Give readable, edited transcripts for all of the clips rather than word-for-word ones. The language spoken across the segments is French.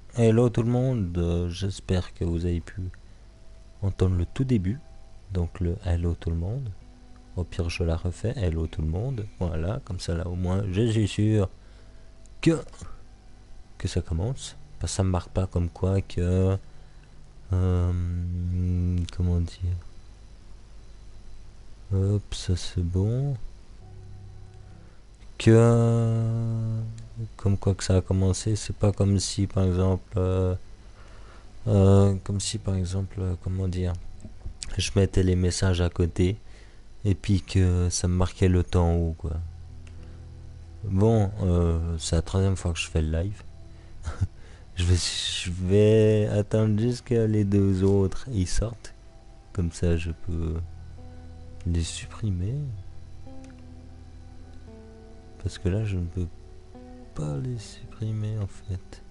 Hello tout le monde, j'espère que vous avez pu entendre le tout début, donc le hello tout le monde. Au pire je la refais, hello tout le monde, voilà, comme ça là au moins je suis sûr que, que ça commence. Parce que ça me marque pas comme quoi que... comment dire. Hop, ça c'est bon. Que... Comme quoi que ça a commencé, c'est pas comme si par exemple... comme si par exemple, comment dire, je mettais les messages à côté et puis que ça me marquait le temps ou quoi. Bon, c'est la troisième fois que je fais le live. Je vais attendre jusqu'à les deux autres ils sortent. Comme ça, je peux les supprimer. Parce que là, je ne peux pas les supprimer en fait.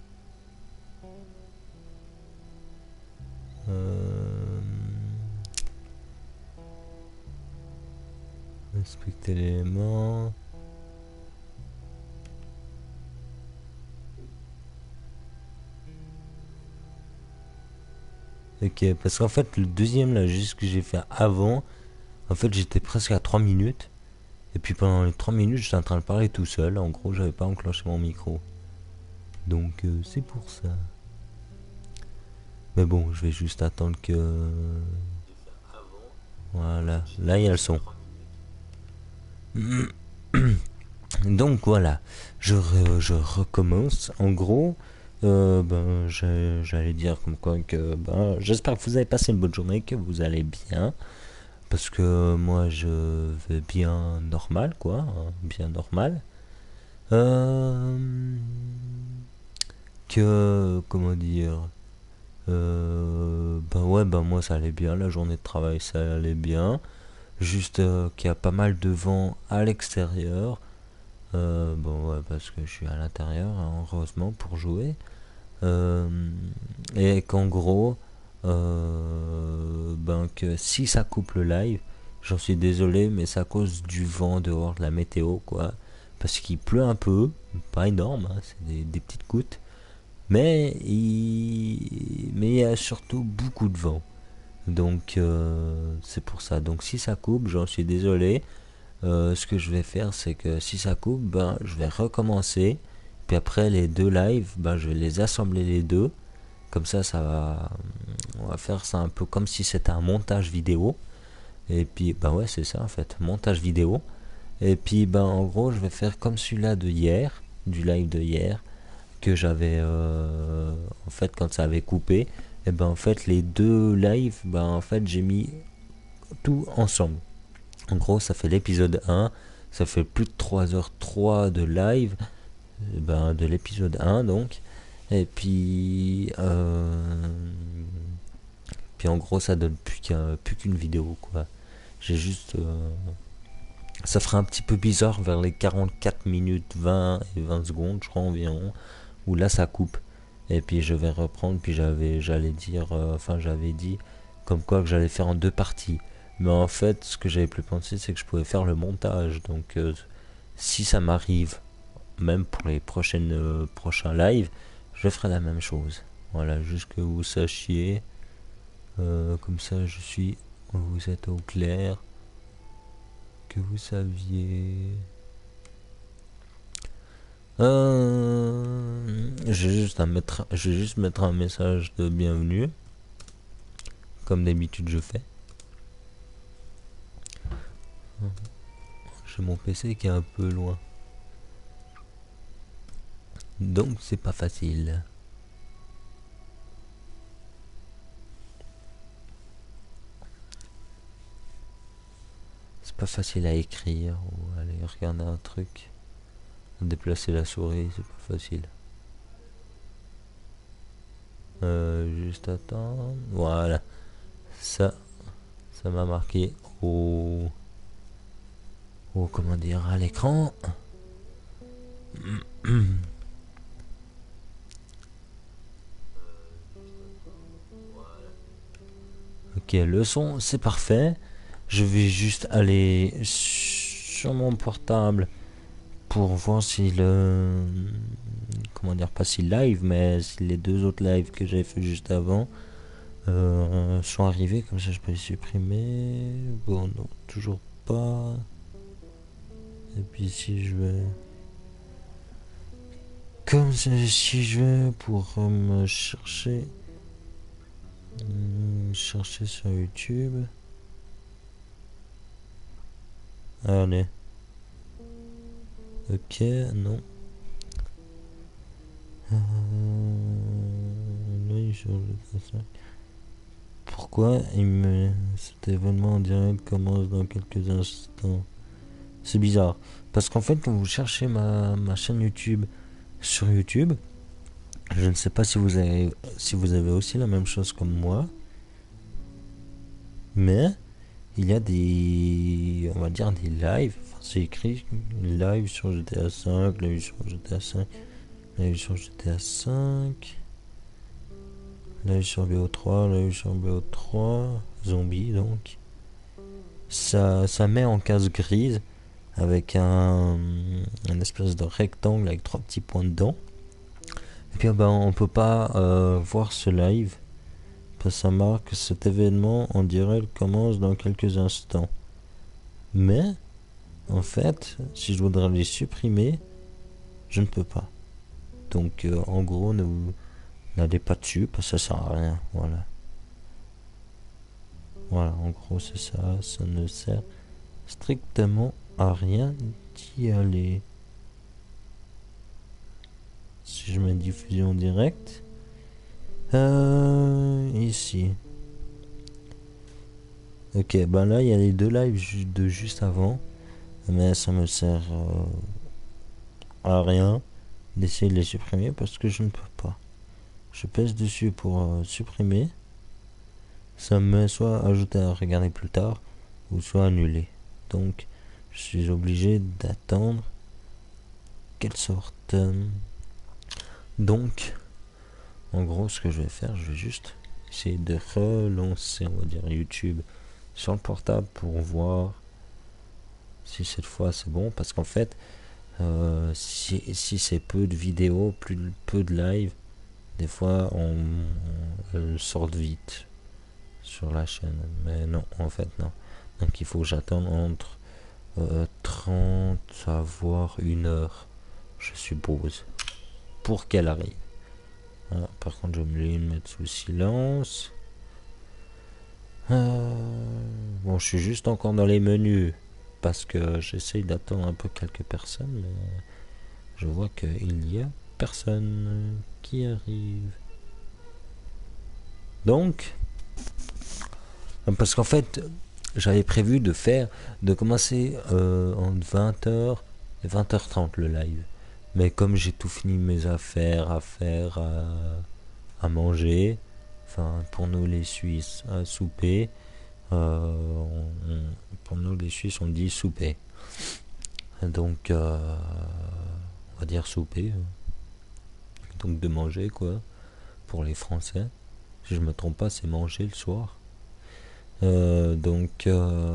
Euh... Inspecter l'élément. Ok, parce qu'en fait, le deuxième là, juste que j'ai fait avant, en fait, j'étais presque à 3 minutes. Et puis pendant les 3 minutes, j'étais en train de parler tout seul. En gros, j'avais pas enclenché mon micro. Donc, c'est pour ça. Mais bon, je vais juste attendre que... Voilà, là, il y a le son. Donc, voilà. Je recommence. En gros, ben, j'allais dire comme quoi que... Ben, j'espère que vous avez passé une bonne journée, que vous allez bien. Parce que moi, je vais bien normal, quoi. Hein, bien normal. Euh, que... Comment dire... Ben ouais, ben moi ça allait bien, la journée de travail ça allait bien. Juste qu'il y a pas mal de vent à l'extérieur. Bon, ouais, parce que je suis à l'intérieur, hein, heureusement, pour jouer. Euh, et qu'en gros, ben que si ça coupe le live, j'en suis désolé, mais c'est à cause du vent dehors, de la météo, quoi. Parce qu'il pleut un peu, pas énorme, hein, c'est des petites gouttes. Mais il y a surtout beaucoup de vent. Donc c'est pour ça. Donc si ça coupe, j'en suis désolé. Ce que je vais faire, c'est que si ça coupe, ben, je vais recommencer. Puis après les deux lives, ben, je vais les assembler les deux. Comme ça va... On va faire ça un peu comme si c'était un montage vidéo. Et puis, ben ouais, c'est ça en fait, montage vidéo. Et puis, ben en gros, je vais faire comme celui-là de hier, du live de hier que j'avais en fait quand ça avait coupé et ben en fait les deux lives ben en fait j'ai mis tout ensemble. En gros ça fait l'épisode 1, ça fait plus de 3h03 de live, ben de l'épisode 1 donc. Et puis en gros ça donne plus qu'une vidéo quoi. J'ai juste ça ferait un petit peu bizarre vers les 44 minutes 20 et 20 secondes je crois environ où là ça coupe. Et puis je vais reprendre, puis j'allais dire, enfin j'avais dit comme quoi que j'allais faire en deux parties. Mais en fait, ce que j'avais plus pensé, c'est que je pouvais faire le montage. Donc si ça m'arrive, même pour les prochains lives, je ferai la même chose. Voilà, juste que vous sachiez, comme ça vous êtes au clair, que vous saviez. Je vais juste mettre un message de bienvenue, comme d'habitude je fais. J'ai mon PC qui est un peu loin, donc c'est pas facile. C'est pas facile à écrire ou aller regarder un truc. Déplacer la souris, c'est pas facile. Juste attendre. Voilà, ça, ça m'a marqué comment dire, à l'écran. Ok, le son, c'est parfait. Je vais juste aller sur mon portable pour voir si le... Comment dire pas si live, mais si les deux autres lives que j'avais fait juste avant sont arrivés, comme ça je peux les supprimer. Bon, non, toujours pas. Et puis si je vais... Comme ça, si je vais pour me chercher... chercher sur YouTube. Allez. Ok, non. Là, pourquoi cet événement en direct commence dans quelques instants? C'est bizarre. Parce qu'en fait, quand vous cherchez ma chaîne YouTube sur YouTube, je ne sais pas si vous avez aussi la même chose comme moi, mais il y a des, on va dire des lives. Enfin, c'est écrit live sur GTA 5, live sur GTA 5, live sur GTA 5, live sur BO3, live sur BO3, zombie donc. Ça met en case grise avec un espèce de rectangle avec trois petits points dedans. Et puis ben, on peut pas voir ce live parce que ça marque cet événement en direct commence dans quelques instants. Mais en fait, si je voudrais les supprimer, je ne peux pas. Donc en gros, n'allez pas dessus parce que ça sert à rien. Voilà. Voilà, en gros c'est ça. Ça ne sert strictement à rien d'y aller. Si je mets diffusion directe, ici. Ok, ben là il y a les deux lives de juste avant, mais ça me sert à rien d'essayer de les supprimer parce que je ne peux pas. Je pèse dessus pour supprimer, ça me met soit ajouter à regarder plus tard ou soit annuler. Donc je suis obligé d'attendre qu'elle sorte. Donc en gros ce que je vais faire, je vais juste essayer de relancer, on va dire, YouTube sur le portable pour voir si cette fois c'est bon, parce qu'en fait si c'est peu de vidéos, peu de live, des fois elles sortent vite sur la chaîne, mais non, en fait non. Donc il faut que j'attende entre 30 à voire 1 heure, je suppose, pour qu'elle arrive. Voilà, par contre je vais me mettre sous silence. Bon, je suis juste encore dans les menus parce que j'essaye d'attendre un peu quelques personnes, mais je vois qu'il y a personne qui arrive. Donc, parce qu'en fait, j'avais prévu de commencer en 20h et 20h30 le live. Mais comme j'ai tout fini mes affaires à faire, à manger, enfin pour nous les Suisses, à souper, pour nous les Suisses on dit souper. Donc on va dire souper. Donc de manger quoi, pour les Français. Si je me trompe pas, c'est manger le soir. Donc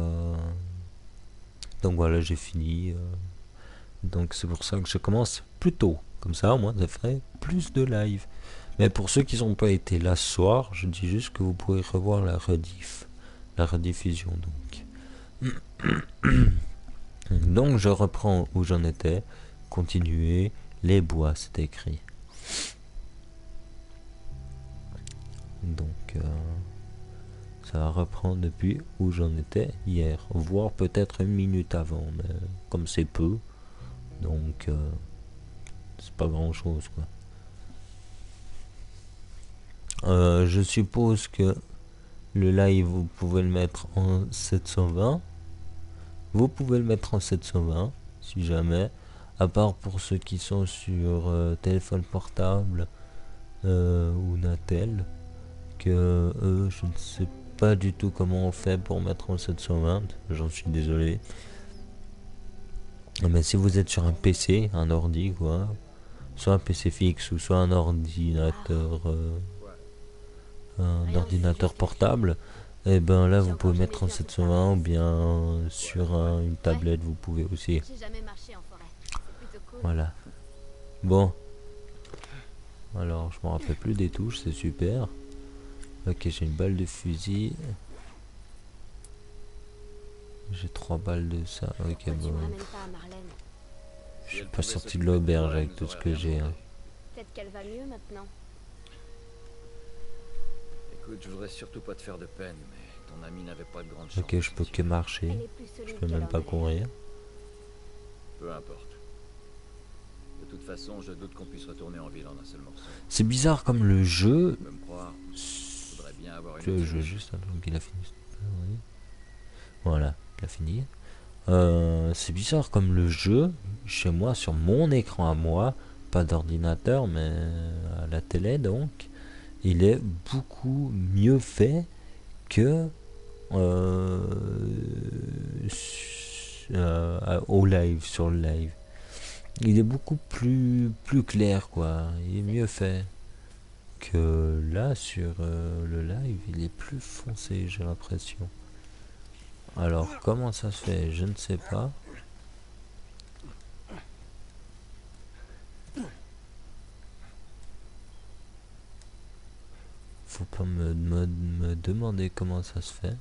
voilà, j'ai fini. Donc c'est pour ça que je commence plus tôt. Comme ça, au moins, ça ferait plus de live. Mais pour ceux qui n'ont pas été là ce soir, je dis juste que vous pouvez revoir la rediffusion donc. Donc je reprends où j'en étais. Continuer les bois, c'est écrit. Donc ça va reprendre depuis où j'en étais hier, voire peut-être 1 minute avant, mais comme c'est peu, donc c'est pas grand chose quoi. Je suppose que le live vous pouvez le mettre en 720. Vous pouvez le mettre en 720 si jamais, à part pour ceux qui sont sur téléphone portable ou Natel, que eux je ne sais pas du tout comment on fait pour mettre en 720, j'en suis désolé. Mais si vous êtes sur un PC, un ordi quoi, soit un PC fixe ou soit un ordinateur portable, et ben là vous pouvez mettre en 720 ou bien sur une tablette vous pouvez aussi. Voilà. Bon, Alors, je me rappelle plus des touches, c'est super. Ok, j'ai une balle de fusil. J'ai 3 balles de ça. Ok, Pourquoi tu me bon. ramènes pas à Marlène? Je suis pas sorti de l'auberge avec tout ce que j'ai. Hein. Peut-être qu'elle va mieux maintenant. Écoute, je voudrais surtout pas te faire de peine, mais ton ami n'avait pas de grande chance Ok, de je s'en peux que tirer. marcher. Elle est plus Je solide peux qu'elle même en pas a l'air. courir. Peu importe. De toute façon, je doute qu'on puisse retourner en ville en un seul morceau. C'est bizarre comme le jeu. Tu peux me croire, je voudrais bien avoir une autre Je veux solution. juste attendre qu'il a fini. Oui. Voilà, il a fini. C'est bizarre comme le jeu, chez moi, sur mon écran à moi, pas d'ordinateur, mais à la télé donc, il est beaucoup mieux fait que euh, au live, sur le live. Il est beaucoup plus clair, quoi. Il est mieux fait que là, sur le live, il est plus foncé, j'ai l'impression. Alors, comment ça se fait? Je ne sais pas. Faut pas me demander comment ça se fait.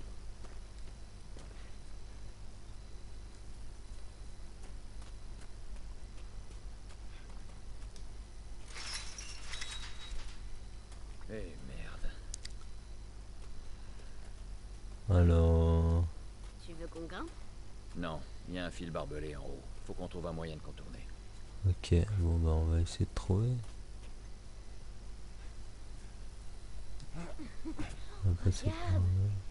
Eh merde. Alors, Tu veux qu'on grimpe? Non, il y a un fil barbelé en haut. Faut qu'on trouve un moyen de contourner. ok, bon bah on va essayer de trouver. On va passer par Regarde!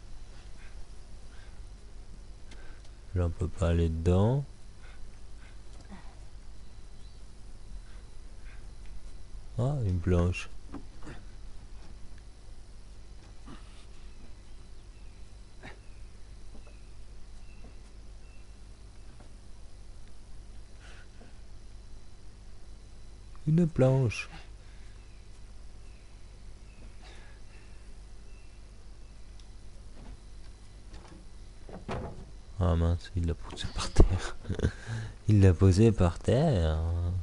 là, on peut pas aller dedans. Ah, une planche. Une planche. Ah mince, il l'a posé par terre. Il l'a posé par terre.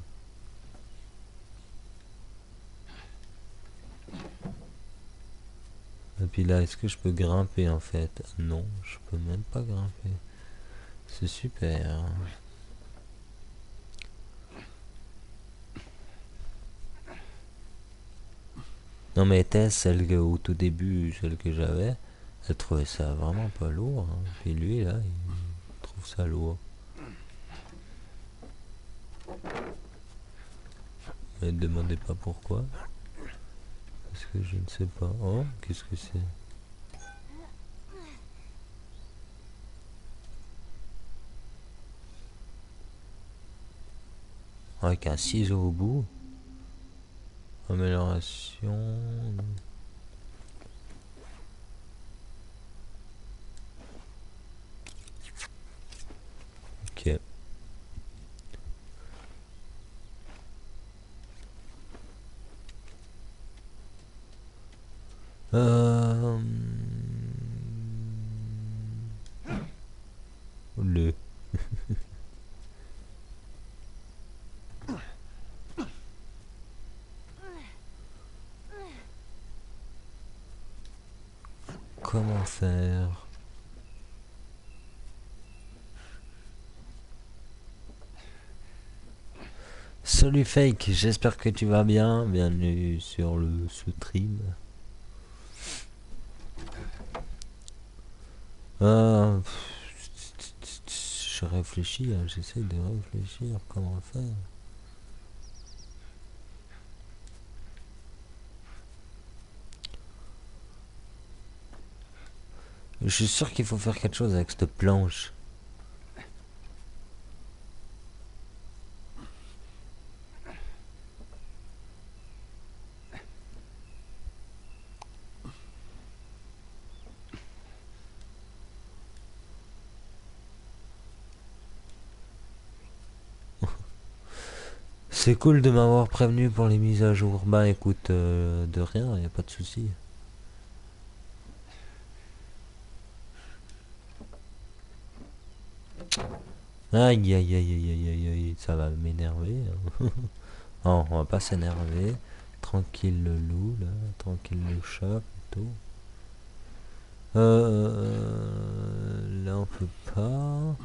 Et puis là, est-ce que je peux grimper en fait? Non, je peux même pas grimper. C'est super. Non mais Tess, celle que, au tout début, celle que j'avais, elle trouvait ça vraiment pas lourd. Hein. Puis lui là, il trouve ça lourd. Ne me demandez pas pourquoi. Parce que je ne sais pas. Oh, qu'est-ce que c'est? Avec un ciseau au bout. Amélioration. Ok. Euh... Le. Comment faire? Salut Fake, j'espère que tu vas bien. Bienvenue sur le stream. Euh, je réfléchis, hein, j'essaie de réfléchir comment faire. Je suis sûr qu'il faut faire quelque chose avec cette planche. C'est cool de m'avoir prévenu pour les mises à jour. Bah écoute, de rien, y a pas de souci. Aïe aïe aïe aïe aïe aïe aïe, ça va m'énerver. Hein. Non, on va pas s'énerver. tranquille le loup, là. Tranquille le chat, plutôt. Là, on peut pas.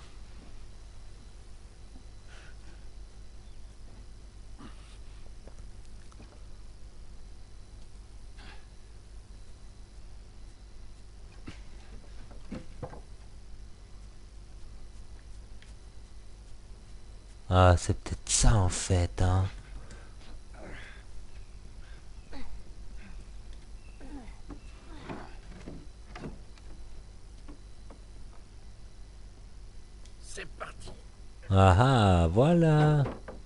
Ah, c'est peut-être ça, en fait, hein. C'est parti. Ah ah, voilà.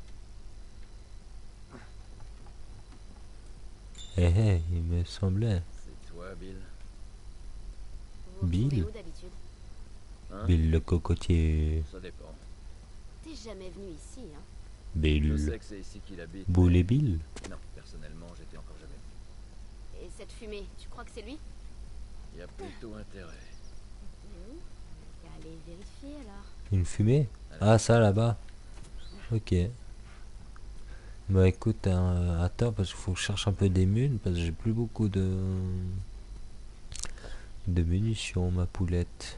Eh, eh, il me semblait. C'est toi, Bill. Vous vous retrouvez Bill où d'habitude? Hein? Bill le cocotier. Ça dépend. T'es jamais venu ici, hein? Je Bill. sais que c'est ici qu'il habite. Boule et mais- Bill. Non, personnellement, j'étais encore jamais venu. Et cette fumée, tu crois que c'est lui? Il y a plutôt intérêt. Allez vérifier alors. Une fumée? Ah, ça là-bas. Ok. Bah écoute, attends, parce qu'il faut que je cherche un peu des mules, parce que j'ai plus beaucoup de munitions, ma poulette.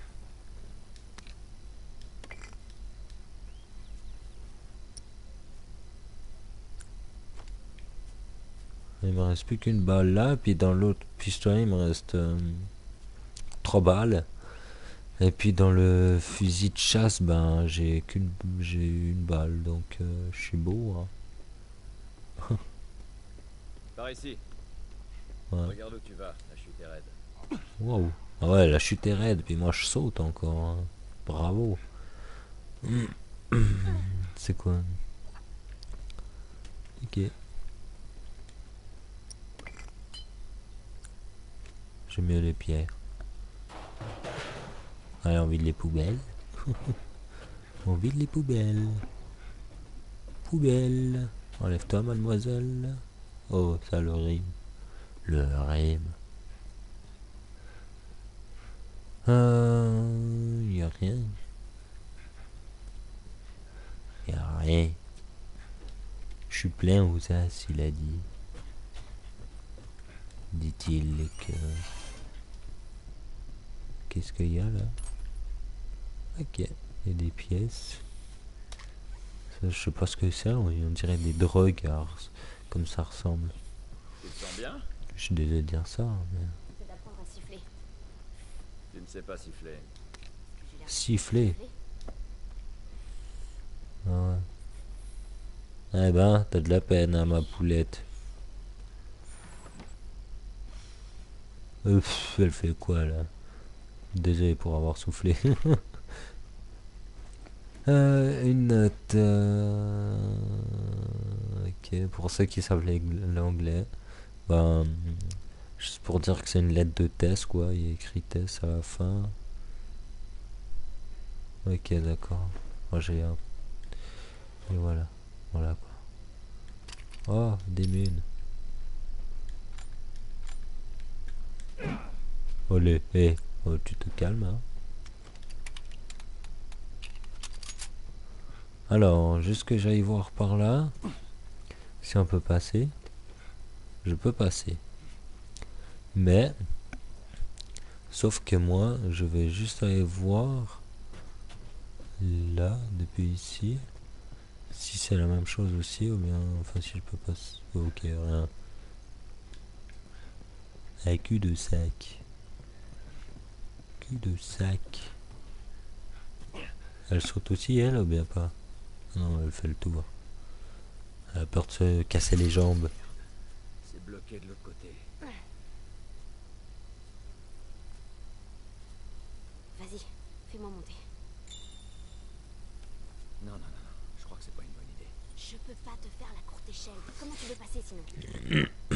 Il me reste plus qu'une balle là, puis dans l'autre pistolet, il me reste 3 balles. Et puis dans le fusil de chasse, ben j'ai une balle, donc je suis beau, hein. Par ici. Ouais. Regarde où tu vas. La chute est raide. Waouh. Ah ouais, la chute est raide, puis moi je saute encore, hein. Bravo. C'est quoi? Ok. J'aime mieux les pierres. Allez, on vide les poubelles. On vide les poubelles. Poubelle. Enlève-toi, mademoiselle. Oh, ça le rime. Le rime. Y a rien. Y a rien. Je suis plein aux as, il a dit. Dit-il que... Qu'est-ce qu'il y a là? Ok, il y a des pièces. Ça, je sais pas ce que c'est, on dirait des drogues, alors, comme ça ressemble. Tu te sens bien? Je suis désolé de dire ça, mais... C'est d'apprendre à siffler. Tu ne sais pas siffler. J'ai l'air de Siffler. siffler. Ah ouais. Eh ben, t'as de la peine, hein, ma poulette. Elle fait quoi là? Désolé pour avoir soufflé. Une note. Ok, pour ceux qui savent l'anglais, ben, juste pour dire que c'est une lettre de test, quoi. Il y a écrit test à la fin. Ok, d'accord. Moi j'ai un. Et voilà. Voilà quoi. Oh, des munes. Olé, hé. Oh, tu te calmes, hein. Alors, juste que j'aille voir par là. Si on peut passer. Je peux passer. Mais, sauf que moi, je vais juste aller voir là, depuis ici, si c'est la même chose aussi, ou bien, enfin, si je peux passer. Ok, rien. Un cul de sac. Cul de sac. Elle saute aussi, elle, ou bien pas? Non, elle fait le tour. Elle a peur de se casser les jambes. C'est bloqué de l'autre côté. Vas-y, fais-moi monter. Non, non, non, non. Je crois que c'est pas une bonne idée. Je peux pas te faire la courte échelle. Comment tu veux passer sinon?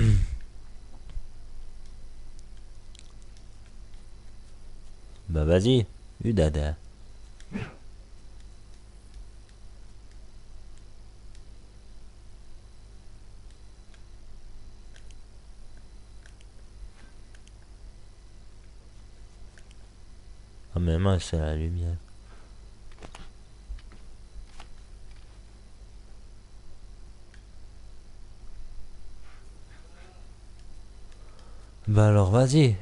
Bah vas-y, Udada. Ah mais moi c'est la lumière. Bah alors vas-y,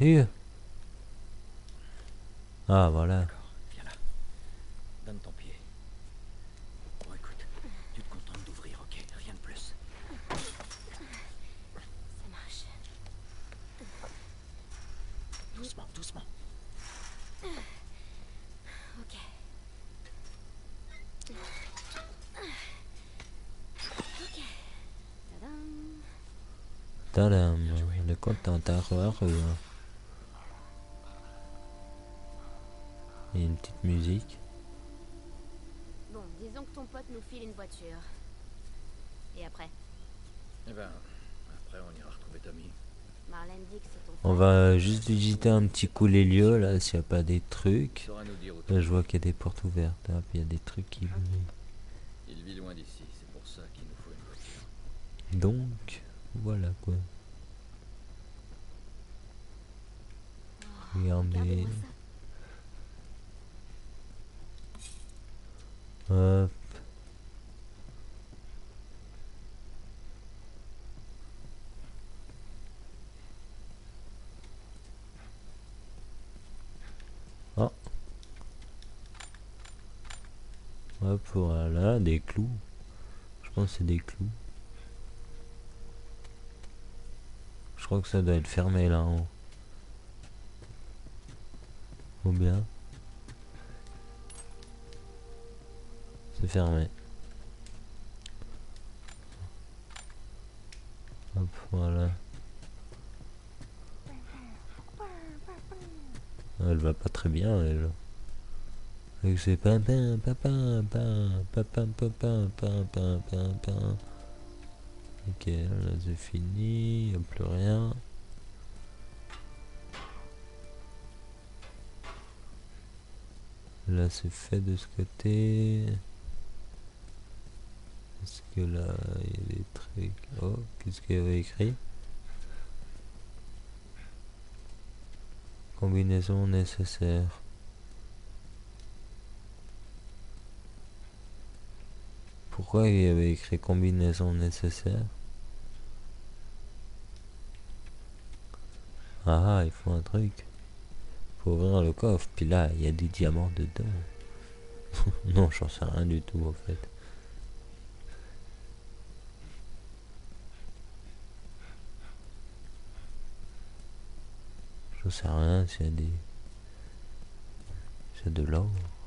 Ah voilà. D'accord, viens là. Donne ton pied. Bon, écoute, tu te contentes d'ouvrir, ok? Rien de plus. Ça marche. Doucement, doucement. Ok. Ok. Tadam. Tadam, le compte en terreur. Il y a une petite musique. Bon, disons que ton pote nous file une voiture. Et après, Eh ben, après on ira retrouver Tommy. Marlène dit que c'est ton On frère. va juste visiter un petit coup les lieux là, s'il n'y a pas des Il trucs. saura nous dire où Là, trouver. je vois qu'il y a des portes ouvertes. Puis il y a des trucs qui brillent. Il vit loin d'ici, c'est pour ça qu'il nous faut une voiture. Donc, voilà quoi. Regardez. Regardez-moi ça. Hop. Oh. Hop, voilà, des clous. Je pense que c'est des clous. Je crois que ça doit être fermé là en haut. Ou bien. C'est fermé. Hop, voilà. Elle va pas très bien, elle. Avec ses papin, papin, papin, papin, papin, papin, papin, papin. Ok, là c'est fini, y a plus rien. Là c'est fait de ce côté. Est-ce que là il y a des trucs. Oh, qu'est-ce qu'il y avait écrit? Combinaison nécessaire. Pourquoi il y avait écrit combinaison nécessaire? Ah, il faut un truc. Faut ouvrir le coffre. Puis là, il y a des diamants dedans. Non, j'en sais rien du tout en fait. J'en sais rien s'il y a des. C'est de l'or.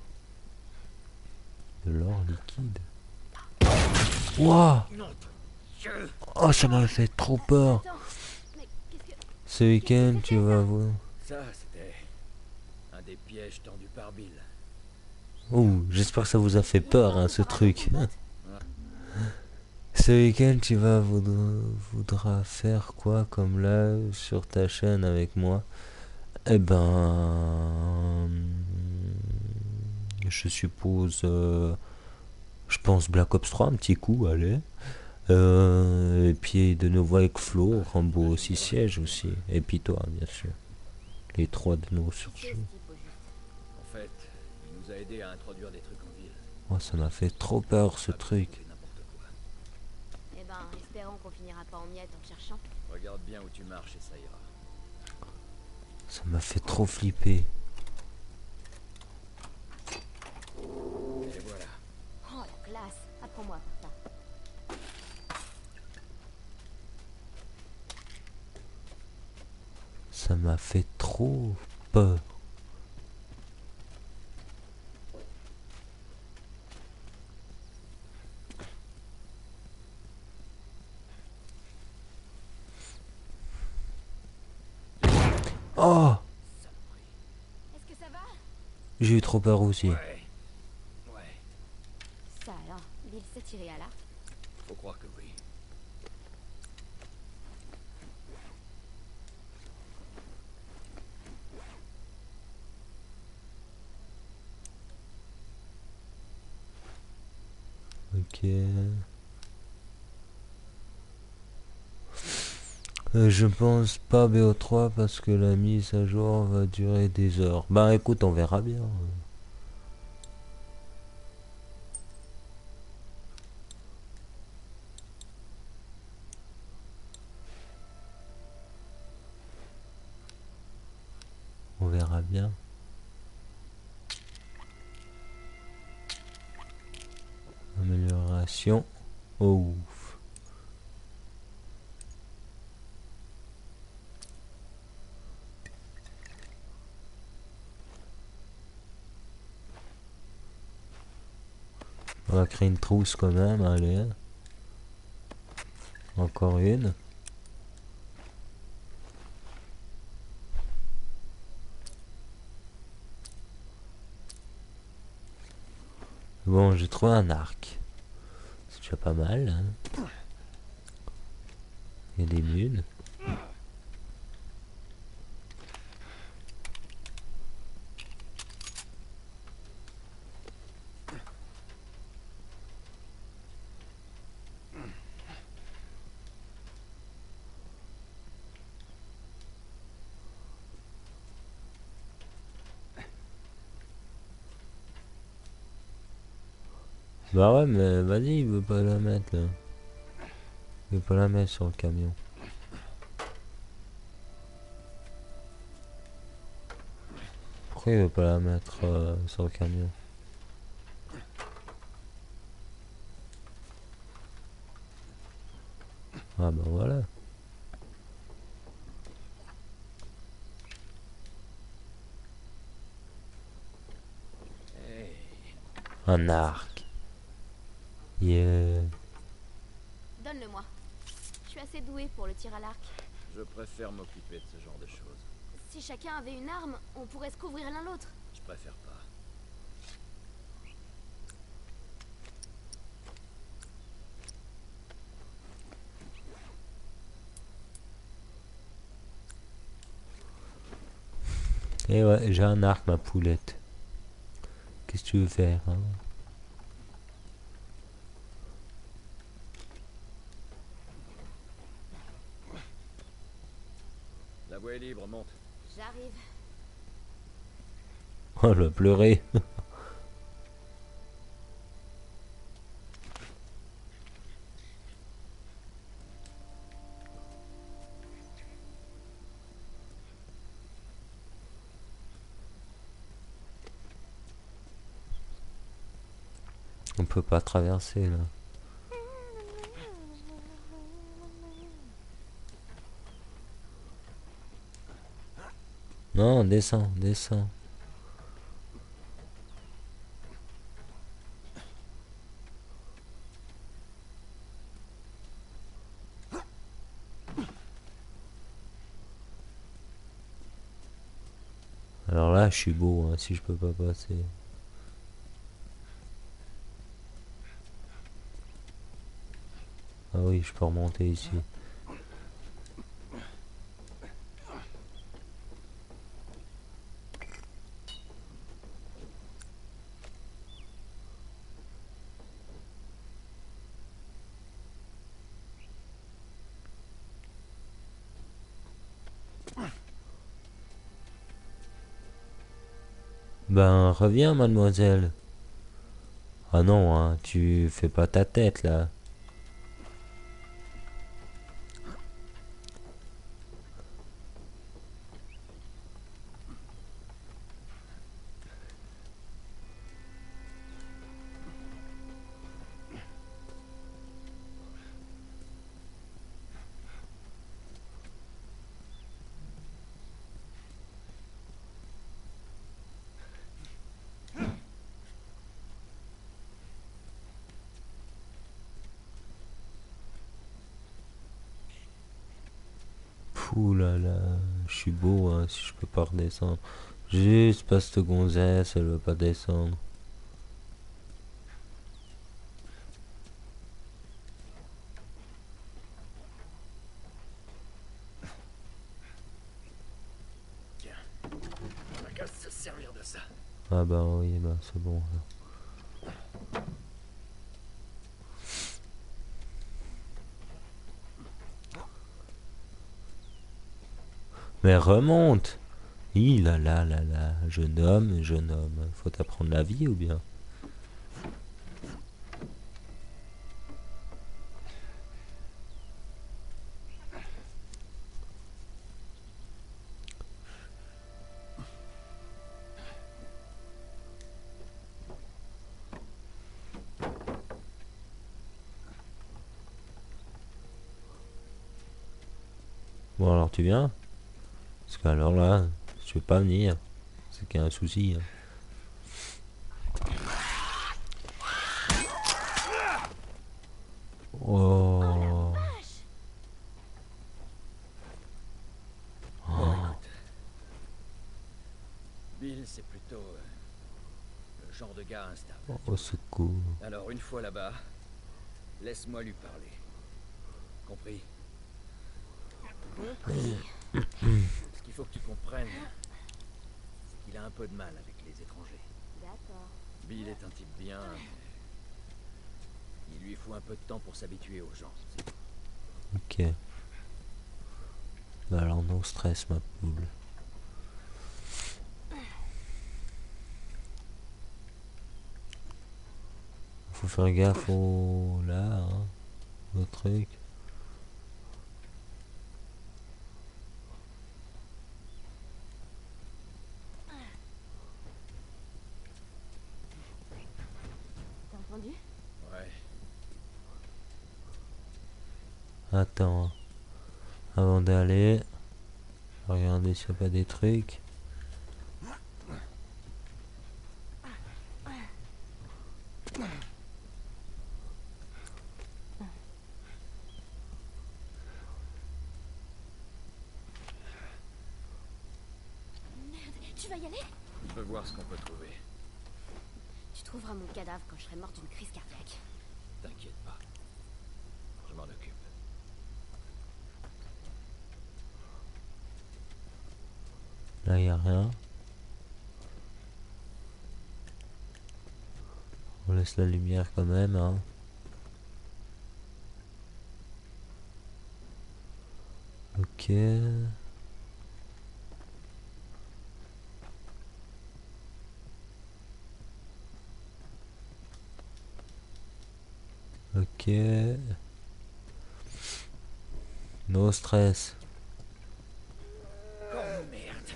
De l'or liquide. Wouah! Non, Dieu! Oh, ça m'a fait trop peur. Attends, mais qu'est-ce que... Ce week-end, tu vas voir. Ça, c'était un des pièges tendus par Bill. Ouh, j'espère que ça vous a fait peur, hein, ce truc. Ouais. Ce week-end, tu vas voudras faire quoi comme là sur ta chaîne avec moi? Eh ben, je suppose, je pense Black Ops 3, un petit coup, allez. Et puis de nouveau avec Flo, Rambo 6 sièges aussi. Et puis toi, bien sûr. Les trois de nouveau sur C'est ce ce jeu. type au juste. En fait, il nous a aidé à introduire des trucs en ville. Oh, ça m'a fait trop peur ce Pas truc. trouver n'importe quoi. Eh ben, espérons qu'on finira pas en miettes en cherchant. Regarde bien où tu marches et ça ira. Ça m'a fait trop flipper. Et voilà. Oh, la classe. Apprends-moi ça. Ça m'a fait trop peur. Oh, Est-ce que ça va? j'ai eu trop peur aussi. Ouais. Ouais. Ça alors, Bill s'est tiré à l'arc. Faut croire que oui. Ok. Je pense pas BO3 parce que la mise à jour va durer des heures. Bah écoute, on verra bien. verra bien. Amélioration. Oh ouf. On va créer une trousse quand même, allez. Encore une. Bon, j'ai trouvé un arc. C'est déjà pas mal. Hein. Il y a des mules. Bah ouais, mais vas-y, il veut pas la mettre là. Il veut pas la mettre sur le camion. Pourquoi il veut pas la mettre sur le camion? Ah bah voilà. Hey, Un arc. Yeah. Donne-le-moi. Je suis assez douée pour le tir à l'arc. je préfère m'occuper de ce genre de choses. Si chacun avait une arme, on pourrait se couvrir l'un l'autre. Je préfère pas. Et ouais, j'ai un arc, ma poulette. Qu'est-ce que tu veux faire, hein? La voie est libre, monte. J'arrive. Oh, elle va pleurer. On peut pas traverser là. Non, descends, descends. Alors là, je suis beau, hein, si je peux pas passer. Ah oui, je peux remonter ici. Ben, reviens, mademoiselle. Ah non, hein, tu fais pas ta tête là. Pouh là là, je suis beau, hein, si je peux pas redescendre. Juste parce que cette gonzesse, elle veut pas descendre. Tiens, on a qu'à se servir de ça. Ah bah oui, bah c'est bon. Là. Mais remonte. Hi là là là là, jeune homme, jeune homme. Faut t'apprendre la vie ou bien? Bon alors tu viens? Parce que alors là, je vais pas venir. C'est qu'il y a un souci. Hein. Oh. Bon, écoute. Bill, c'est plutôt le genre de gars instable. Au secours. Alors, une fois là-bas, laisse-moi lui parler. Compris? Compris. Ce qu'il faut que tu comprennes, c'est qu'il a un peu de mal avec les étrangers. D'accord. Bill est un type bien, mais il lui faut un peu de temps pour s'habituer aux gens. C'est tout. Ok. Bah alors non stress ma poule. Faut faire gaffe au... là, hein, au truc. T'as entendu? Ouais. Attends. Avant d'aller, regarder s'il n'y a pas des trucs. Tu vas y aller? Je veux voir ce qu'on peut trouver. Tu trouveras mon cadavre quand je serai morte d'une crise cardiaque. T'inquiète pas. Je m'en occupe. Là il n'y a rien. On laisse la lumière quand même. Hein. Ok. Ok. No stress. Oh merde!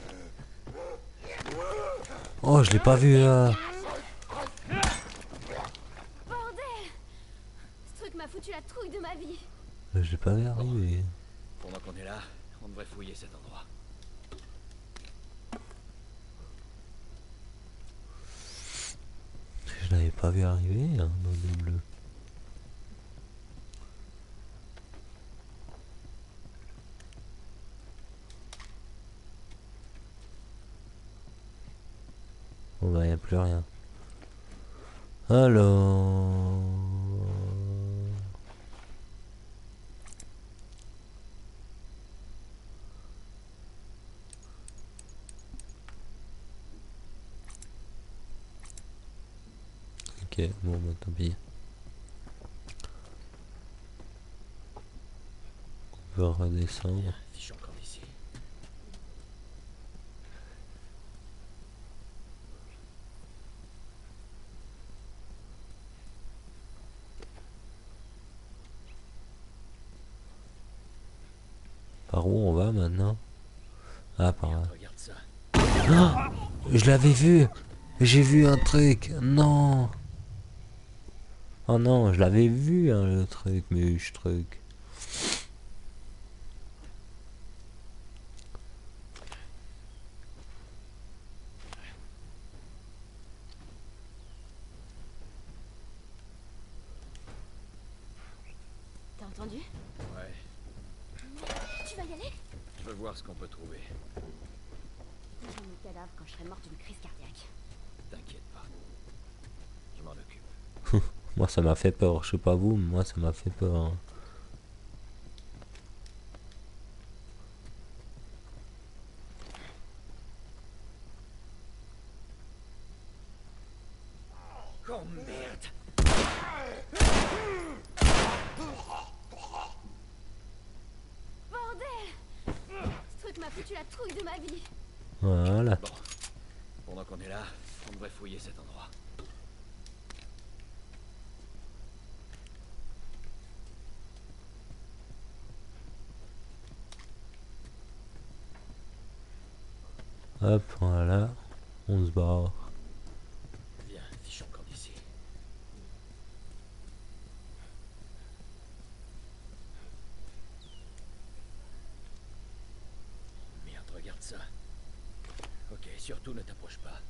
Oh, je l'ai pas vu. Bordel! Ce truc m'a foutu la trouille de ma vie. Je l'ai pas vu arriver. Pendant qu'on est là, on devrait fouiller cet endroit. Je l'avais pas vu arriver hein, dans le bleu. Bon bah y a plus rien. Alors... Ok, bon bah tant pis. On peut redescendre. Fichons encore d'ici. Par où on va maintenant? Ah par là. Regarde ça. Ah, je l'avais vu. J'ai vu un truc. Non. Oh non, je l'avais vu hein, le truc, mais je truc. T'as entendu? Ouais. Tu vas y aller? Je veux voir ce qu'on peut trouver. Tu trouveras mon cadavre quand je serai morte d'une crise cardiaque. T'inquiète pas. Je m'en occupe. Moi ça m'a fait peur, je sais pas vous, mais moi ça m'a fait peur. Hein. Oh merde! Bordel! Ce truc m'a foutu la trouille de ma vie. Voilà. Bon. Pendant qu'on est là, on devrait fouiller cet endroit. Hop, voilà. On se barre. Viens, fichons encore d'ici. ça. Ok, surtout ne t'approche pas.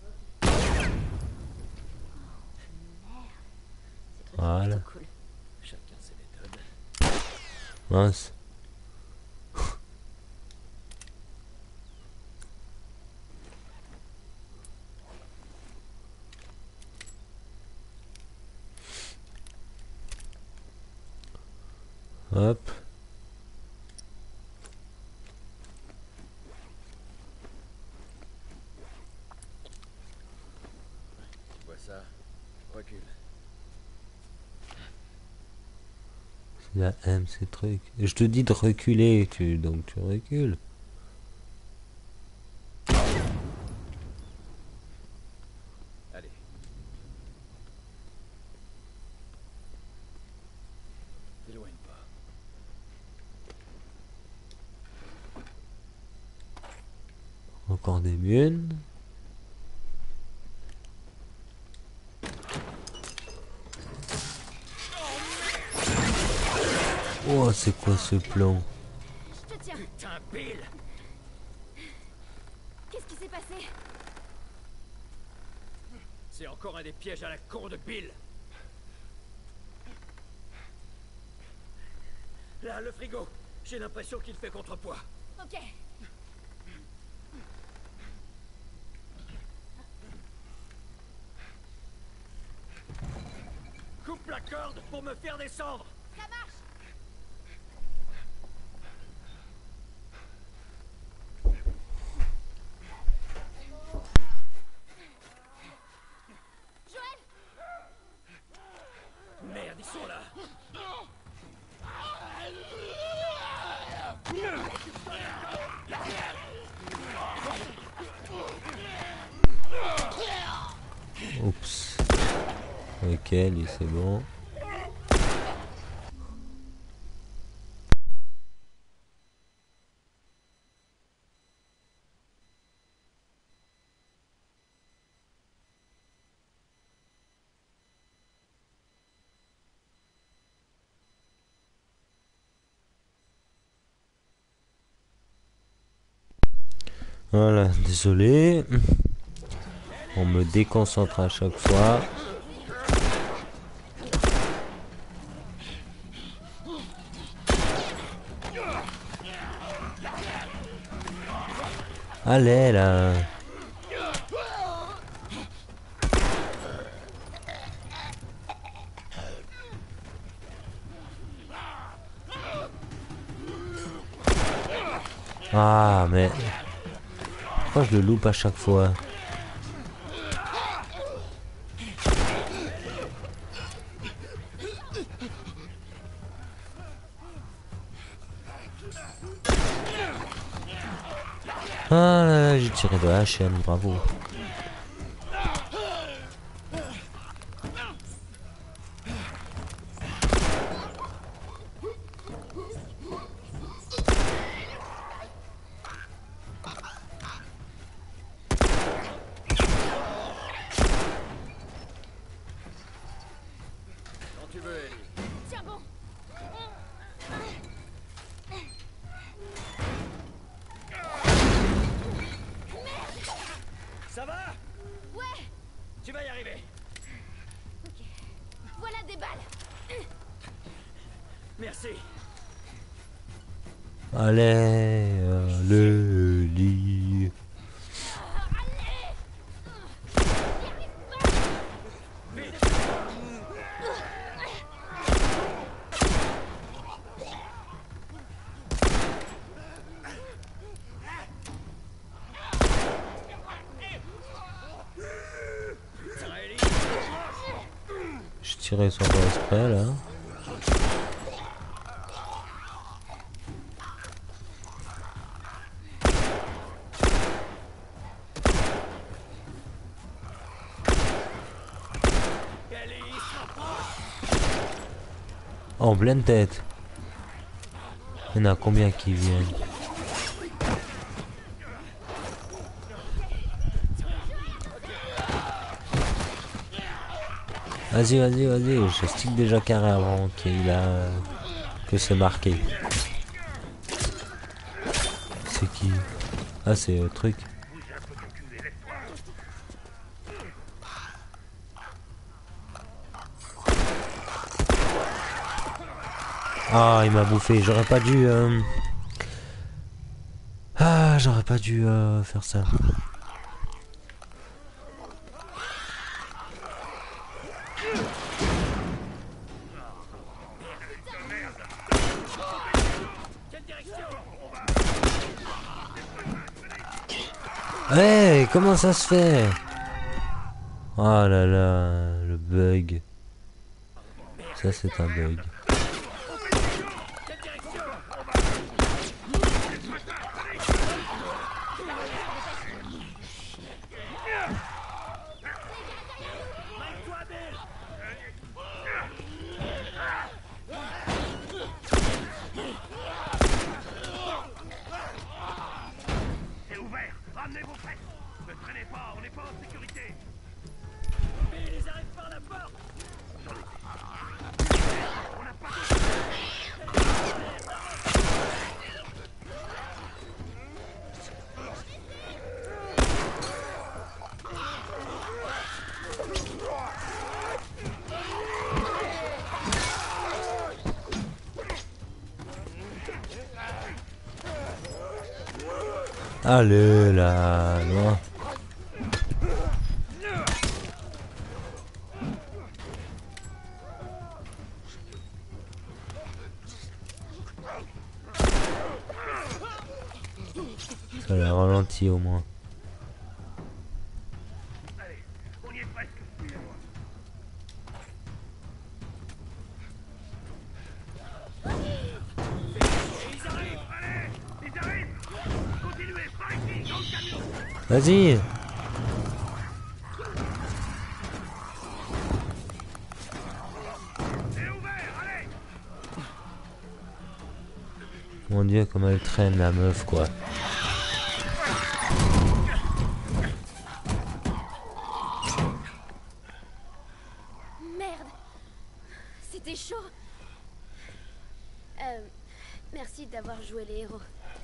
Voilà. Plutôt cool. Chacun ses méthodes. Mince. Hop. Tu vois ça? Recule. C'est la M, ces trucs. Et je te dis de reculer, donc tu recules. Allez. T'éloigne pas. Encore des munes. Oh, c'est quoi ce plan? Je te tiens. Putain, Bill! Qu'est-ce qui s'est passé? C'est encore un des pièges à la con de Bill! Là, le frigo! J'ai l'impression qu'il fait contrepoids. Ok. Coupe la corde pour me faire descendre! Ça marche. Joël! Merde, ils sont là! Oups. Ok, lui c'est bon. Voilà, désolé. On me déconcentre à chaque fois. Allez là. Ah mais pourquoi je le loupe à chaque fois? Ah là là, j'ai tiré de la HM, bravo. Quand tu veux, Ellie. Tiens bon. Ça va? Ouais. Tu vas y arriver. Ok. Voilà des balles. Merci. Allez, le lit. Ça, Ellie? Je tirais sans faire exprès là. Ellie, s'approche! En pleine tête. Il y en a combien qui viennent? Vas-y, vas-y, vas-y. Je stick déjà carré avant qu'il a... que c'est marqué. C'est qui? Ah, c'est le truc. Ah, il m'a bouffé. J'aurais pas dû... Ah, j'aurais pas dû faire ça. Hey, comment ça se fait? Oh là là, le bug. Ça, c'est un bug. Allez là, loin. Ça l'a ralenti au moins. Vas-y. Mon Dieu, comme elle traîne la meuf, quoi. Merde. C'était chaud. Merci d'avoir joué les héros.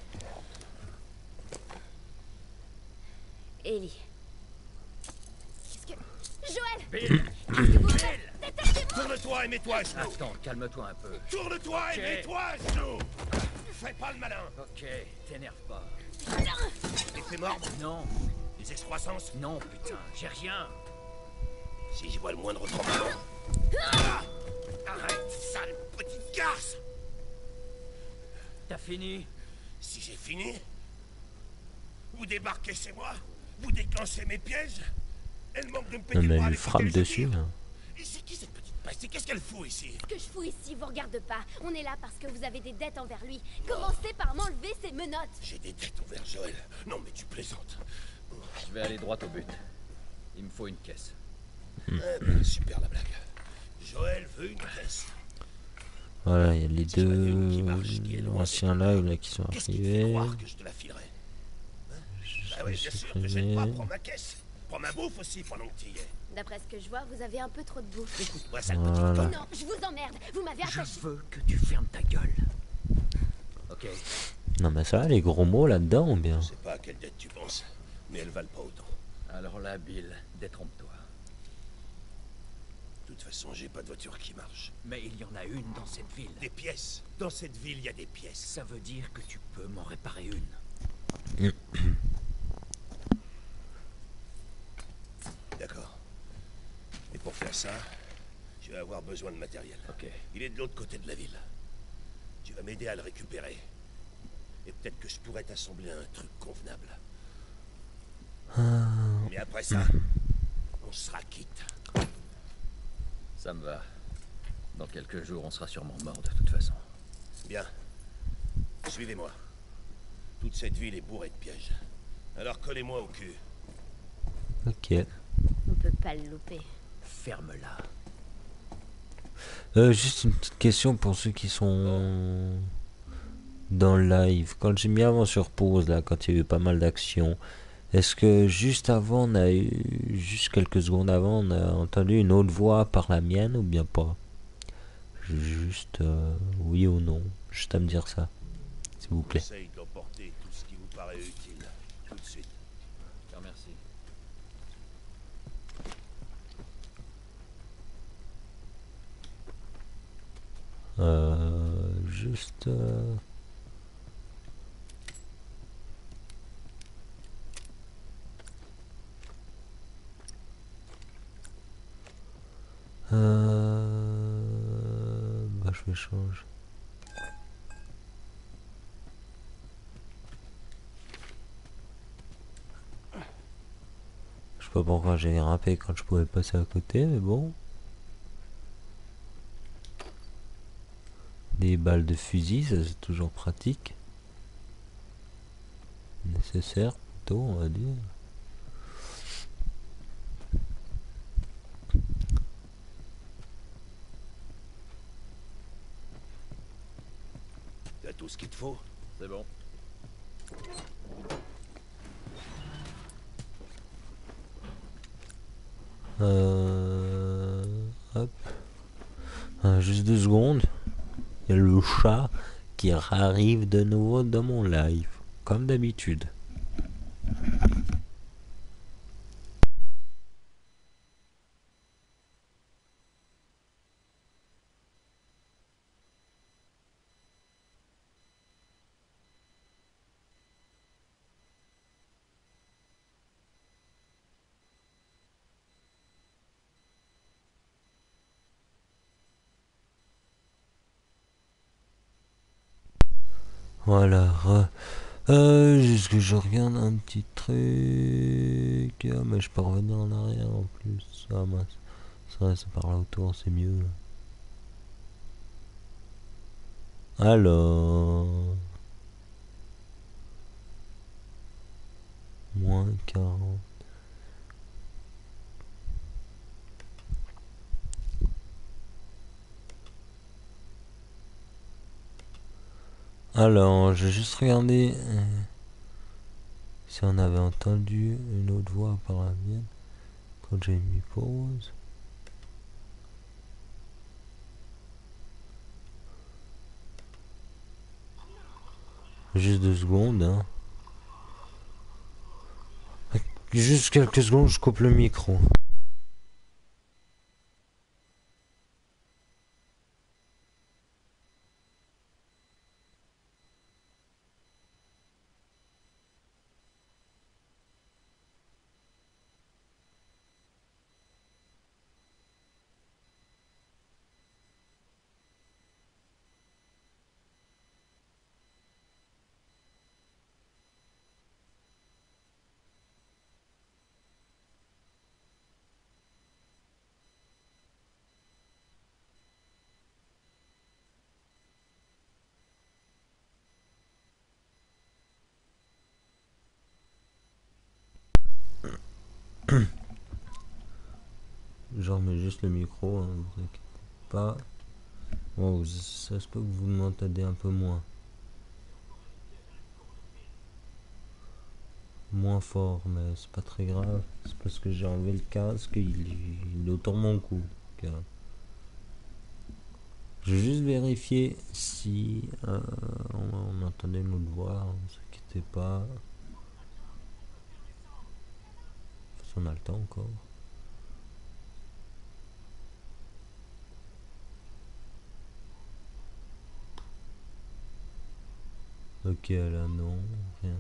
Ellie. Qu'est-ce que... Joël! Bill! Qu'est-ce que vous faites? Tourne-toi et mets-toi à genoux. Attends, calme-toi un peu. Tourne-toi et Ok. mets-toi à genoux. Fais pas le malin. Ok, t'énerve pas. Effet mordre. Non, Les excroissances. non, putain, j'ai rien. Si je vois le moindre tremblement. Arrête, sale petite garce. T'as fini? Si j'ai fini, vous débarquez chez moi, vous déclenchez mes pièges. Elle manque de me péter Non, le mais bras elle lui avec frappe lequel je dessus. tire. Là. Et c'est qui cette petite peste? Et qu'est-ce qu'elle fout ici? Ce que je fous ici vous regarde pas. On est là parce que vous avez des dettes envers lui. Commencez par m'enlever ces menottes. J'ai des dettes envers Joël. Non mais tu plaisantes. Je vais aller droit au but. Il me faut une caisse. Super la blague. Joël veut une caisse. Voilà, il y a les Si je m'avais une qui deux marche, qui est loin, anciens là, il y en a qui sont Qu'est-ce qui te fait arrivés. croire que je te la filerai? Je Ah vais oui, bien sûr, te supprimer. gêne pas, prends ma caisse. Prends ma bouffe aussi pendant que tu y es. D'après ce que je vois, vous avez un peu trop de bouffe. Écoute-moi, sale Voilà. petite Oh conne. non, je vous emmerde. Vous m'avez Je attaché. veux que tu fermes ta gueule. Ok, Non, mais ça, les gros mots là-dedans, ou bien? Je sais pas à quelle dette tu penses, mais elles valent pas autant. alors là, Bill, détrompe-toi. De toute façon, j'ai pas de voiture qui marche. Mais il y en a une dans cette ville. Des pièces. Dans cette ville, il y a des pièces. Ça veut dire que tu peux m'en réparer une. D'accord. Et pour faire ça, je vais avoir besoin de matériel. Ok. Il est de l'autre côté de la ville. Tu vas m'aider à le récupérer. Et peut-être que je pourrais t'assembler un truc convenable. Mais après ça, on sera quitte. Ça me va. Dans quelques jours, on sera sûrement mort de toute façon. Bien. Suivez-moi. Toute cette ville est bourrée de pièges. Alors collez-moi au cul. Ok. On peut pas le louper. Ferme-la. Juste une petite question pour ceux qui sont dans le live. Quand j'ai mis avant sur pause, là, quand il y a eu pas mal d'actions, est-ce que juste avant, on a eu, juste quelques secondes avant, on a entendu une autre voix par la mienne ou bien pas? Juste oui ou non. Juste à me dire ça, s'il vous plaît. Essaye d'emporter tout ce qui vous paraît utile. tout de suite. Je te remercie. Juste... bah, je vais changer. Je sais pas pourquoi j'ai grimpé quand je pouvais passer à côté, mais bon. Des balles de fusil, ça c'est toujours pratique. Nécessaire, plutôt, on va dire. T'as tout ce qu'il te faut? C'est bon. Hop. Juste 2 secondes. Il y a le chat qui arrive de nouveau dans mon live, comme d'habitude. Voilà. Juste que je regarde un petit truc. Ah, mais je peux revenir en arrière en plus. Ah mince. Ça reste par là autour, c'est mieux. Alors. -40. Alors, j'ai juste regardé si on avait entendu une autre voix à part la mienne quand j'ai mis pause. Juste 2 secondes, hein. Juste quelques secondes, je coupe le micro. Je remets juste le micro, hein, vous inquiétez pas. Bon, ça se peut que vous m'entendez un peu moins. Moins fort, mais c'est pas très grave. C'est parce que j'ai enlevé le casque, il est autour de mon cou. Donc, je vais juste vérifier si on entendait une autre voix, hein, ne vous inquiétez pas. Si on a le temps encore. Ok, là non, rien.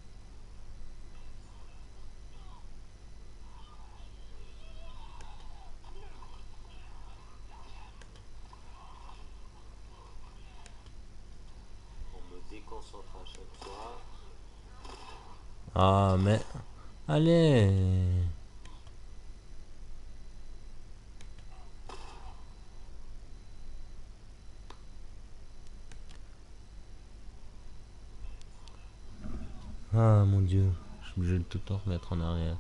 On me déconcentre à chaque fois. Ah, mais... Allez! Ah, mon Dieu. Je suis obligé de tout le temps remettre en arrière.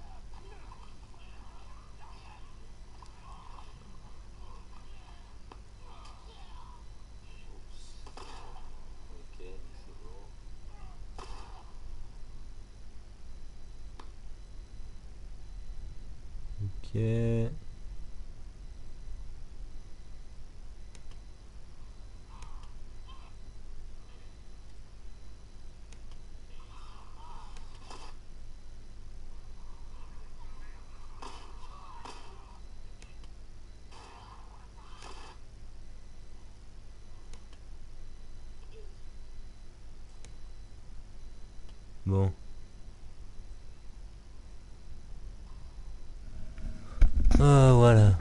Ok, c'est bon. Ok. Bon. Ah, voilà.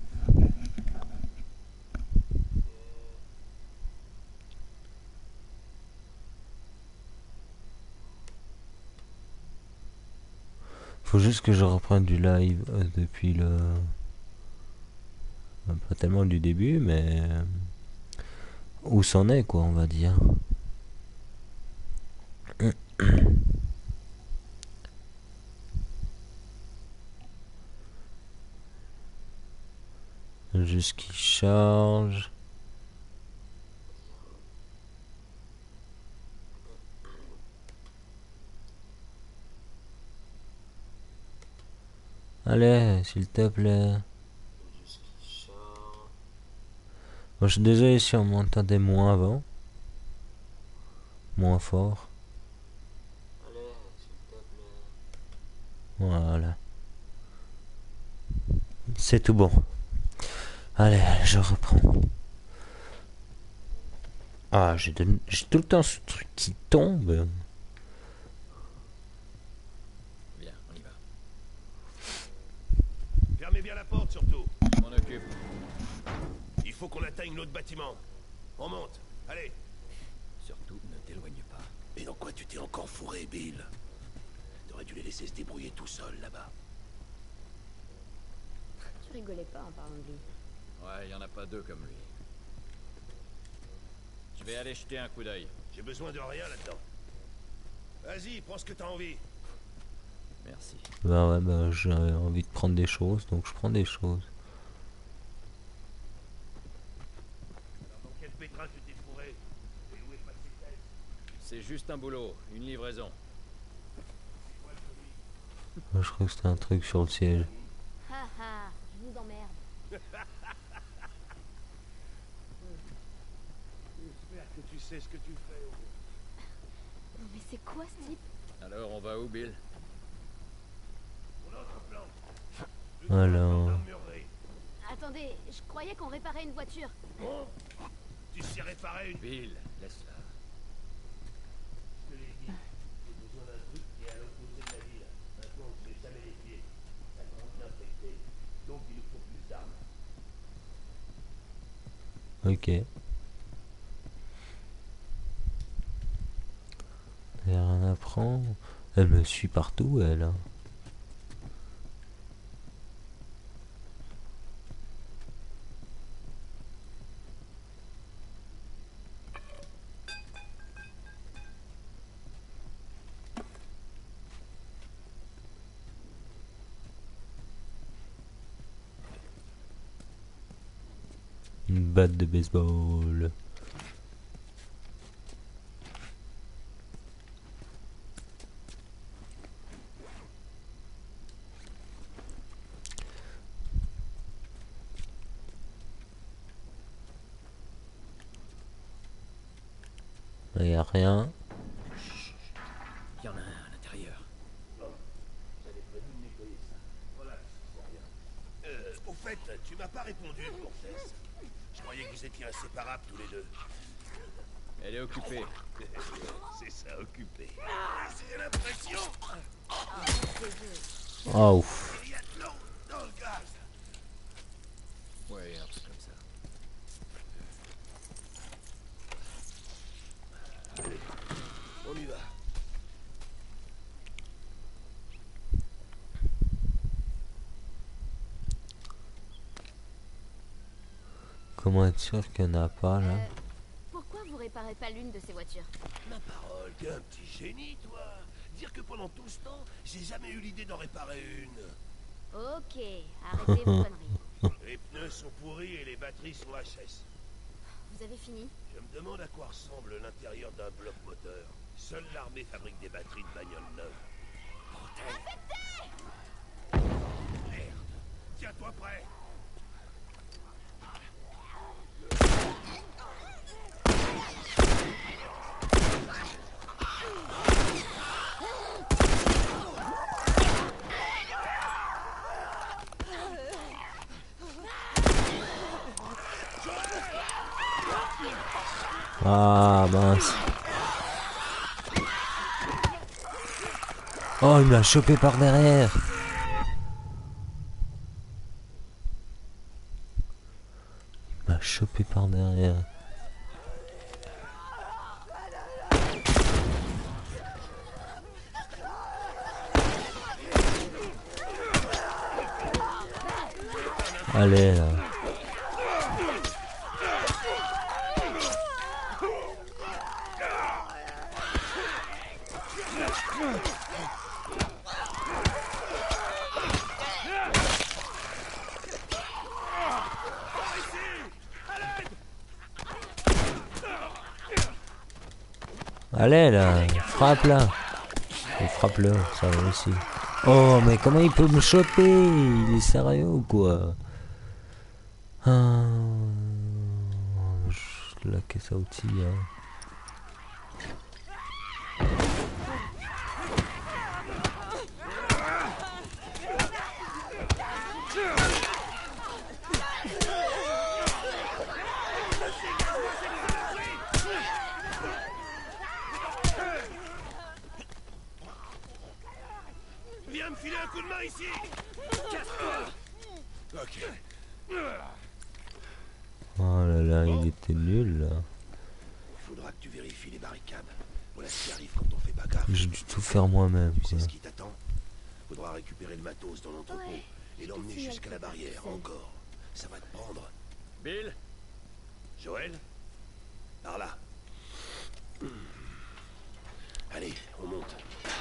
Faut juste que je reprenne du live depuis le... Pas tellement du début, mais... Où c'en est, quoi, on va dire. Juste qu'il charge. Allez, s'il te plaît. Bon, je suis désolé si on m'entendait moins avant. Moins fort. Voilà. C'est tout bon. Allez, je reprends. Ah, j'ai tout le temps ce truc qui tombe. Bien, on y va. Fermez bien la porte, surtout. Je m'en occupe. Il faut qu'on atteigne l'autre bâtiment. On monte. Allez. Surtout, ne t'éloigne pas. Mais dans quoi tu t'es encore fourré, Bill? T'aurais dû les laisser se débrouiller tout seuls, là-bas. Tu rigolais pas en parlant de lui. Ouais, y en a pas deux comme lui. Je vais aller jeter un coup d'œil. J'ai besoin de rien là-dedans. Vas-y, prends ce que t'as envie. Merci. Bah ouais, bah j'ai envie de prendre des choses, donc je prends des choses. Alors, dans quel pétrin tu t'es fourré? Et où est passé tête? C'est juste un boulot, une livraison. Moi, je crois que c'était un truc sur le siège. Ha ha, je vous emmerde. J'espère que tu sais ce que tu fais. Non mais c'est quoi ce type? Alors, on va où, Bill? Mon autre plan. Alors... Armurerie. Attendez, je croyais qu'on réparait une voiture. Bon, tu sais réparer une... Bill, laisse-la. Je te l'ai dit. J'ai besoin d'un truc qui est à l'opposé de la ville. Maintenant, on ne fait jamais les pieds. Ça grandit infecté. Donc, il nous faut plus d'armes. Ok. Il y a rien à prendre. Elle me suit partout, elle. Hein. Une batte de baseball. Il n'y a rien. Il y en a un à l'intérieur. J'avais prévu de nettoyer ça. Voilà, c'est rien. Au fait, tu m'as pas répondu, Cortez. Je croyais que vous étiez inséparables tous les deux. Elle est occupée. C'est ça, occupé. J'ai l'impression Ah ouf. qu'il y a de l'eau dans le gaz. Ouais, un peu comme ça. Allez, on y va. Comment être sûr qu'il n'y en a pas là? Pourquoi vous réparez pas l'une de ces voitures? Ma parole, t'es un petit génie, toi. Dire que pendant tout ce temps, j'ai jamais eu l'idée d'en réparer une. Ok, arrêtez vos conneries. Les pneus sont pourris et les batteries sont HS. Vous avez fini? Je me demande à quoi ressemble l'intérieur d'un bloc moteur. Seule l'armée fabrique des batteries de bagnoles neuves. Merde. Tiens-toi prêt. Ah mince. Oh, il m'a chopé par derrière. Il m'a chopé par derrière. Allez là. Allez là, frappe là. Et frappe-le, ça va aussi. Oh, mais comment il peut me choper? Il est sérieux ou quoi? Ah, la caisse à outils. Hein. Viens me filer un coup de main ici. Ok. Oh là là, il était nul là. Il faudra que tu vérifies les barricades. Voilà ce qui arrive quand on fait pas gaffe. J'ai dû tout faire moi-même. Tu sais Quoi. ce qui t'attend? Faudra récupérer le matos dans l'entrepôt et l'emmener jusqu'à la barrière, encore. Ça va te prendre. Bill? Joël? Par là. Allez, on monte.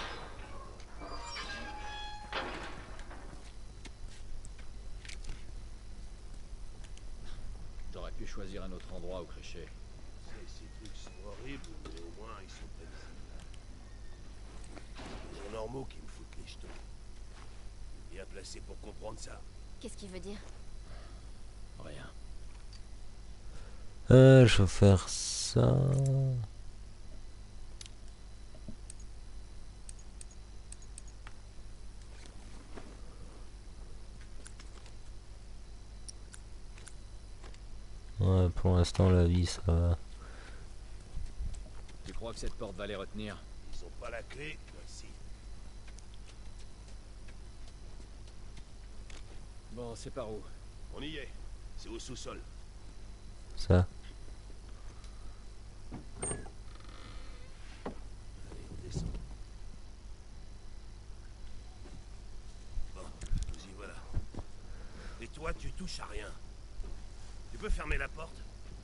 J'aurais pu choisir un autre endroit où crécher. Ces trucs sont horribles, mais au moins ils sont prévisibles. Des gens normaux qui me foutent les jetons. Bien placé pour comprendre ça. Qu'est-ce qu'il veut dire? Rien. Je vais faire ça. Ouais, pour l'instant la vie ça va. Tu crois que cette porte va les retenir? Ils ont pas la clé, moi si. Bon, c'est par où? On y est. C'est au sous-sol. Ça. Allez, on descend. Bon, nous y voilà. Et toi, tu touches à rien. Tu peux fermer la porte?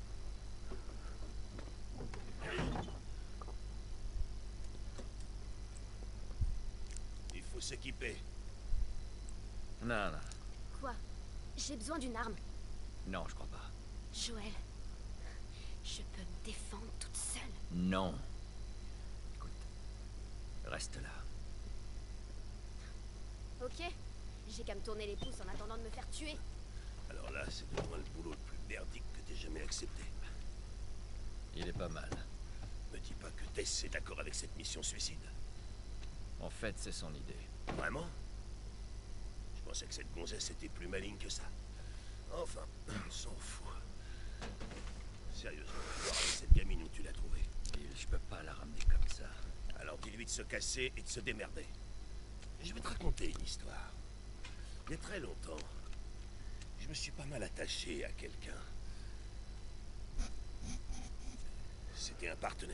Il faut s'équiper. Non, non. Quoi? J'ai besoin d'une arme. Non, je crois pas. Joël, je peux me défendre toute seule. Non. Écoute. Reste là. Ok? J'ai qu'à me tourner les pouces en attendant de me faire tuer. Alors là, c'est de loin le boulot le plus merdique que t'aies jamais accepté. Il est pas mal. Me dis pas que Tess est d'accord avec cette mission suicide. En fait, c'est son idée. Vraiment? Je pensais que cette gonzesse était plus maligne que ça. Enfin, on s'en fout. Sérieusement, tu dois ramener cette gamine où tu l'as trouvée. Bill, je peux pas la ramener comme ça. Alors dis-lui de se casser et de se démerder. Je vais te raconter une histoire. Il y a très longtemps, je me suis pas mal attaché à quelqu'un. C'était un partenaire.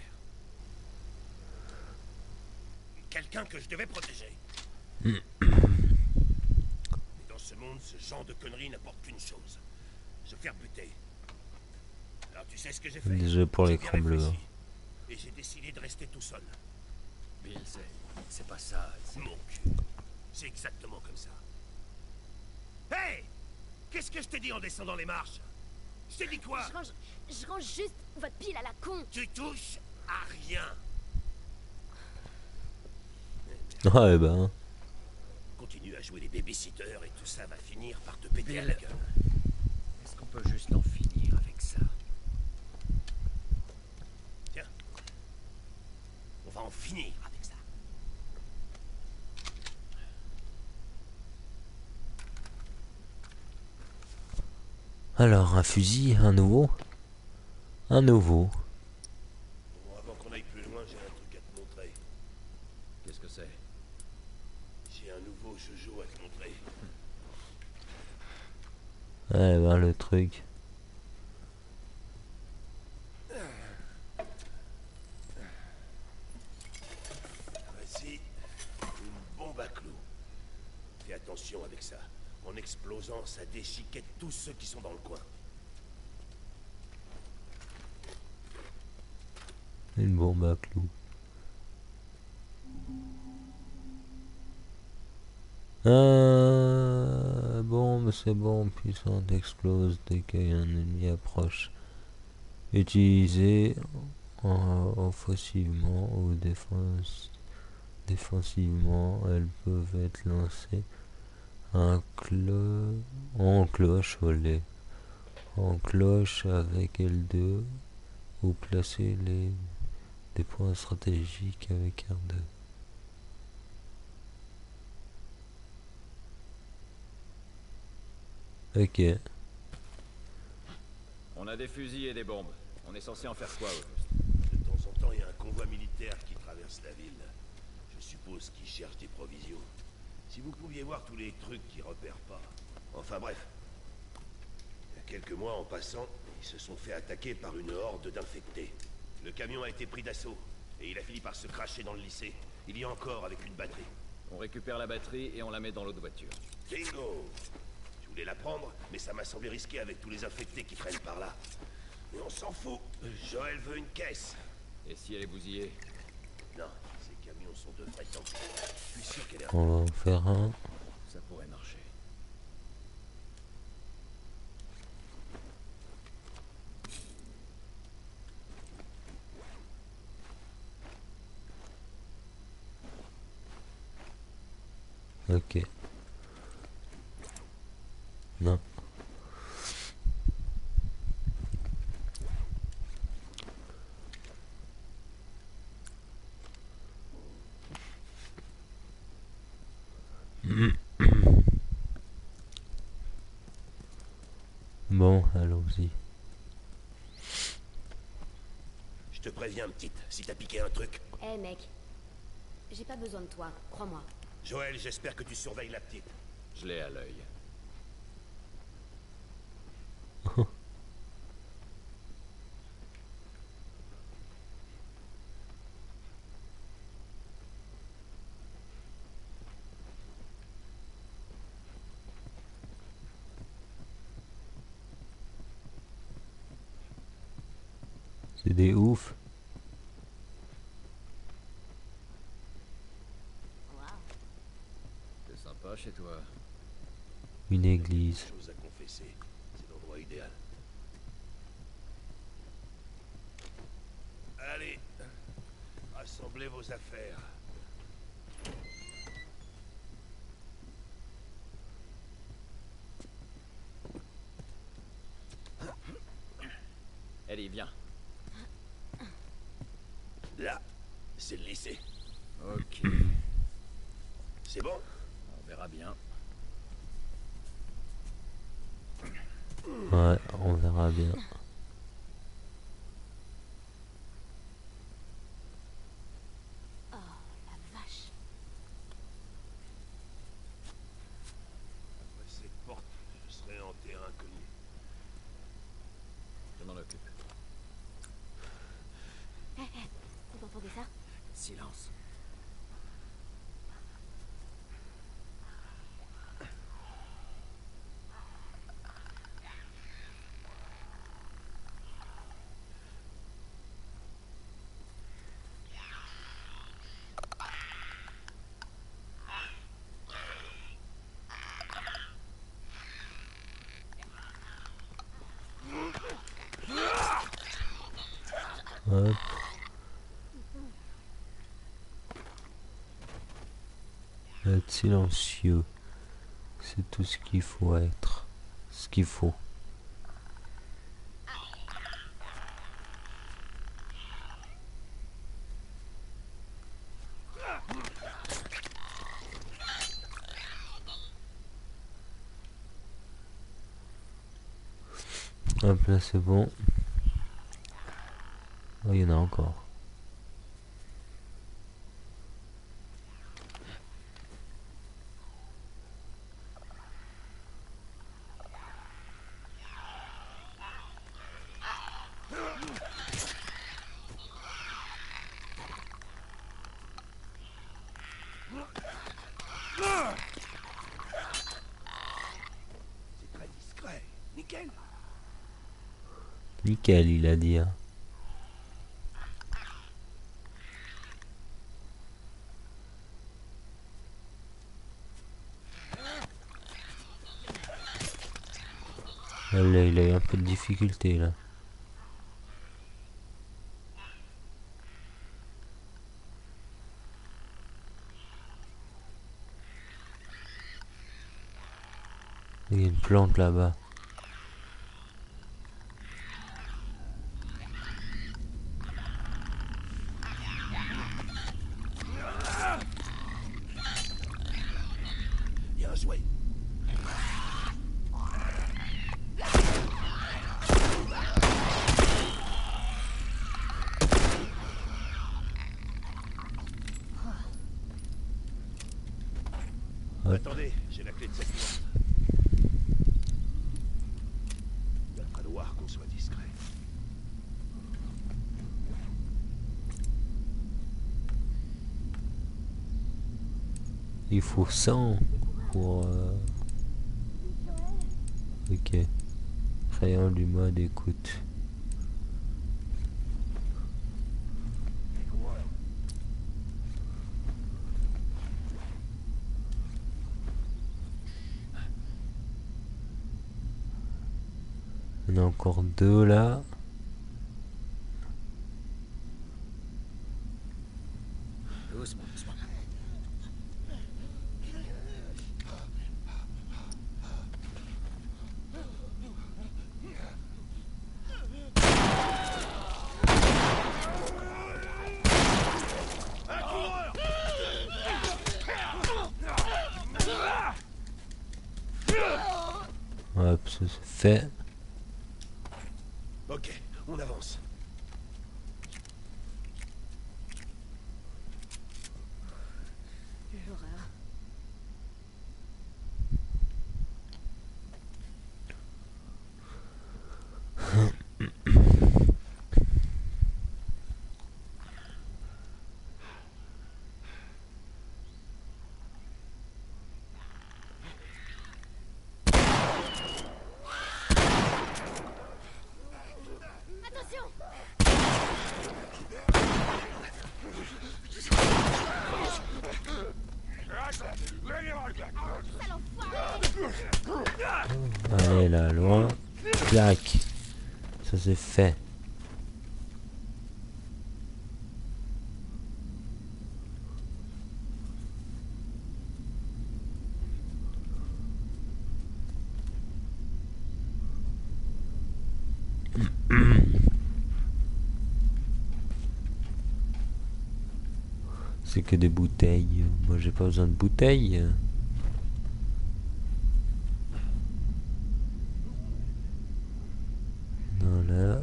Quelqu'un que je devais protéger. Mais dans ce monde, ce genre de conneries n'apporte qu'une chose. Se faire buter. Alors tu sais ce que j'ai fait? Désolé pour J'ai l'écran bien bleu. réfléchi. Et j'ai décidé de rester tout seul. Bill, c'est pas ça. Mon cul. C'est exactement comme ça. Hey! Qu'est-ce que je t'ai dit en descendant les marches? Je t'ai dit quoi? Je range juste votre pile à la con. Tu touches à rien. Ouais, ben. Continue à jouer les babysitters et tout ça va finir par te péter à la gueule. Est-ce qu'on peut juste en finir avec ça? Tiens. On va en finir avec ça. Alors, un fusil, un nouveau. Un nouveau. Bon, avant qu'on aille plus loin, j'ai un truc à te montrer. Qu'est-ce que c'est? J'ai un nouveau Jojo à te montrer. Ouais, ben le truc. Voici une bombe à clous. Fais attention avec ça. En explosant, ça déchiquette tous ceux qui sont dans le coin. Une bombe à clous. Bombe, c'est bon, puissante, explose dès qu'un ennemi approche. Utilisée offensivement ou défensivement, elles peuvent être lancées en cloche au lait. En cloche avec L2 ou placer des points stratégiques avec R2. Ok. On a des fusils et des bombes. On est censé en faire quoi au juste? De temps en temps, il y a un convoi militaire qui traverse la ville. Je suppose qu'ils cherchent des provisions. Si vous pouviez voir tous les trucs qu'ils repèrent pas. Enfin bref. Il y a quelques mois, en passant, ils se sont fait attaquer par une horde d'infectés. Le camion a été pris d'assaut, et il a fini par se cracher dans le lycée. Il y a encore avec une batterie. On récupère la batterie et on la met dans l'autre voiture. Bingo! Je voulais la prendre, mais ça m'a semblé risqué avec tous les infectés qui traînent par là. Mais on s'en fout. Joël veut une caisse. Et si elle est bousillée? Non, ces camions sont de vrais tanks. Je suis sûr qu'elle est... On va en faire un. Ça pourrait marcher. Ok. Non. Bon, allons-y. Je te préviens, petite, si t'as piqué un truc. Eh mec, j'ai pas besoin de toi, crois-moi. Joël, j'espère que tu surveilles la petite. Je l'ai à l'œil. C'est des oufs. Waouh. C'est sympa chez toi. Une église. Chose à confesser, c'est l'endroit idéal. Allez, rassemblez vos affaires. Allez, viens. Là, c'est le lycée. Ok. C'est bon? On verra bien. Ouais, on verra bien. Oh la vache. Après cette porte, je serai en terrain connu. Je m'en occupe. Vous entendez ça? Silence. Hop. Être silencieux. C'est tout ce qu'il faut être. Ce qu'il faut. Hop là c'est bon. Oh, il y en a encore. Nickel, il a dit. Hein. Là, il a eu un peu de difficulté là. Il y a une plante là-bas. Il y a un jouet. Ouais. Attendez, j'ai la clé de cette porte. Il va falloir qu'on soit discret. Il faut 100 pour... Ok. Crayon du mode écoute. Il y en a encore 2 là. Doucement, doucement. Hop, ça c'est fait. Ok, on avance. L'horreur. Attention! Sale enfoiré! Allez là, loin. Clac. Ça c'est fait. C'est que des bouteilles. Moi j'ai pas besoin de bouteilles. Voilà.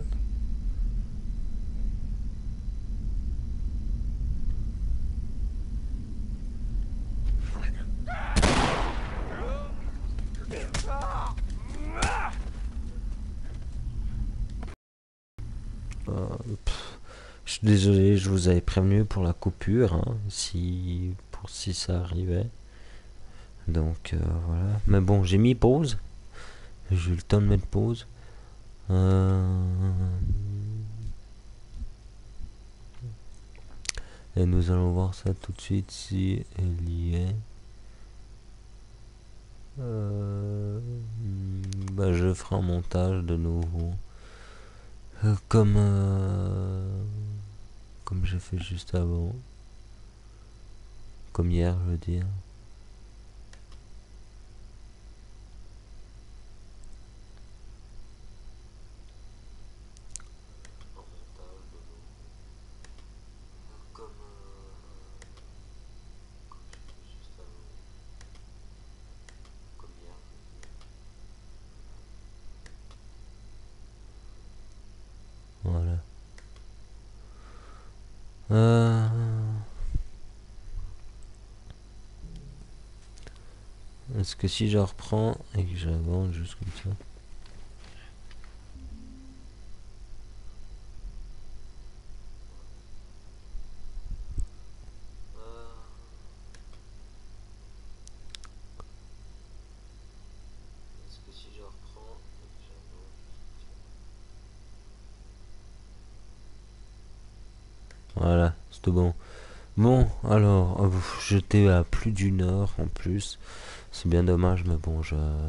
Je suis désolé, je vous avais prévenu pour la coupure, hein, si ça arrivait. Donc voilà. Mais bon, j'ai mis pause. J'ai eu le temps de mettre pause. Et nous allons voir ça tout de suite si elle y est. Bah, je ferai un montage de nouveau. Comme j'ai fait juste avant. Comme hier, je veux dire. Voilà. Est-ce que si je reprends et que j'avance juste comme ça. Est-ce que si je reprends et que j'avance. C'était bon. Bon, alors, j'étais à plus d'une heure en plus. C'est bien dommage, mais bon,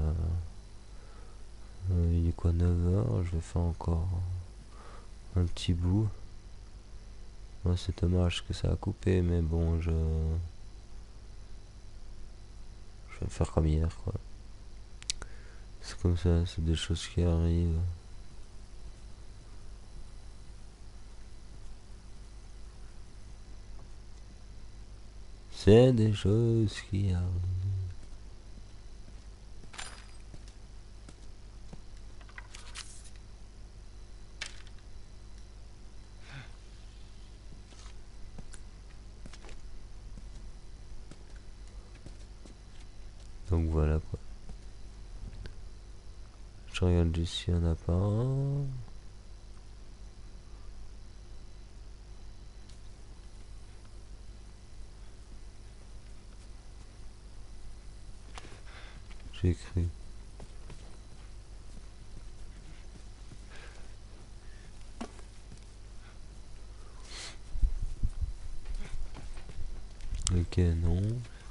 il est quoi, 9 heures? Je vais faire encore un petit bout. Ouais, c'est dommage que ça a coupé, mais bon, je vais faire comme hier, quoi. C'est comme ça, c'est des choses qui arrivent. C'est des choses qui arrivent. Donc voilà quoi. Je regarde juste s'il n'y en a pas un. J'ai cru. Ok, non.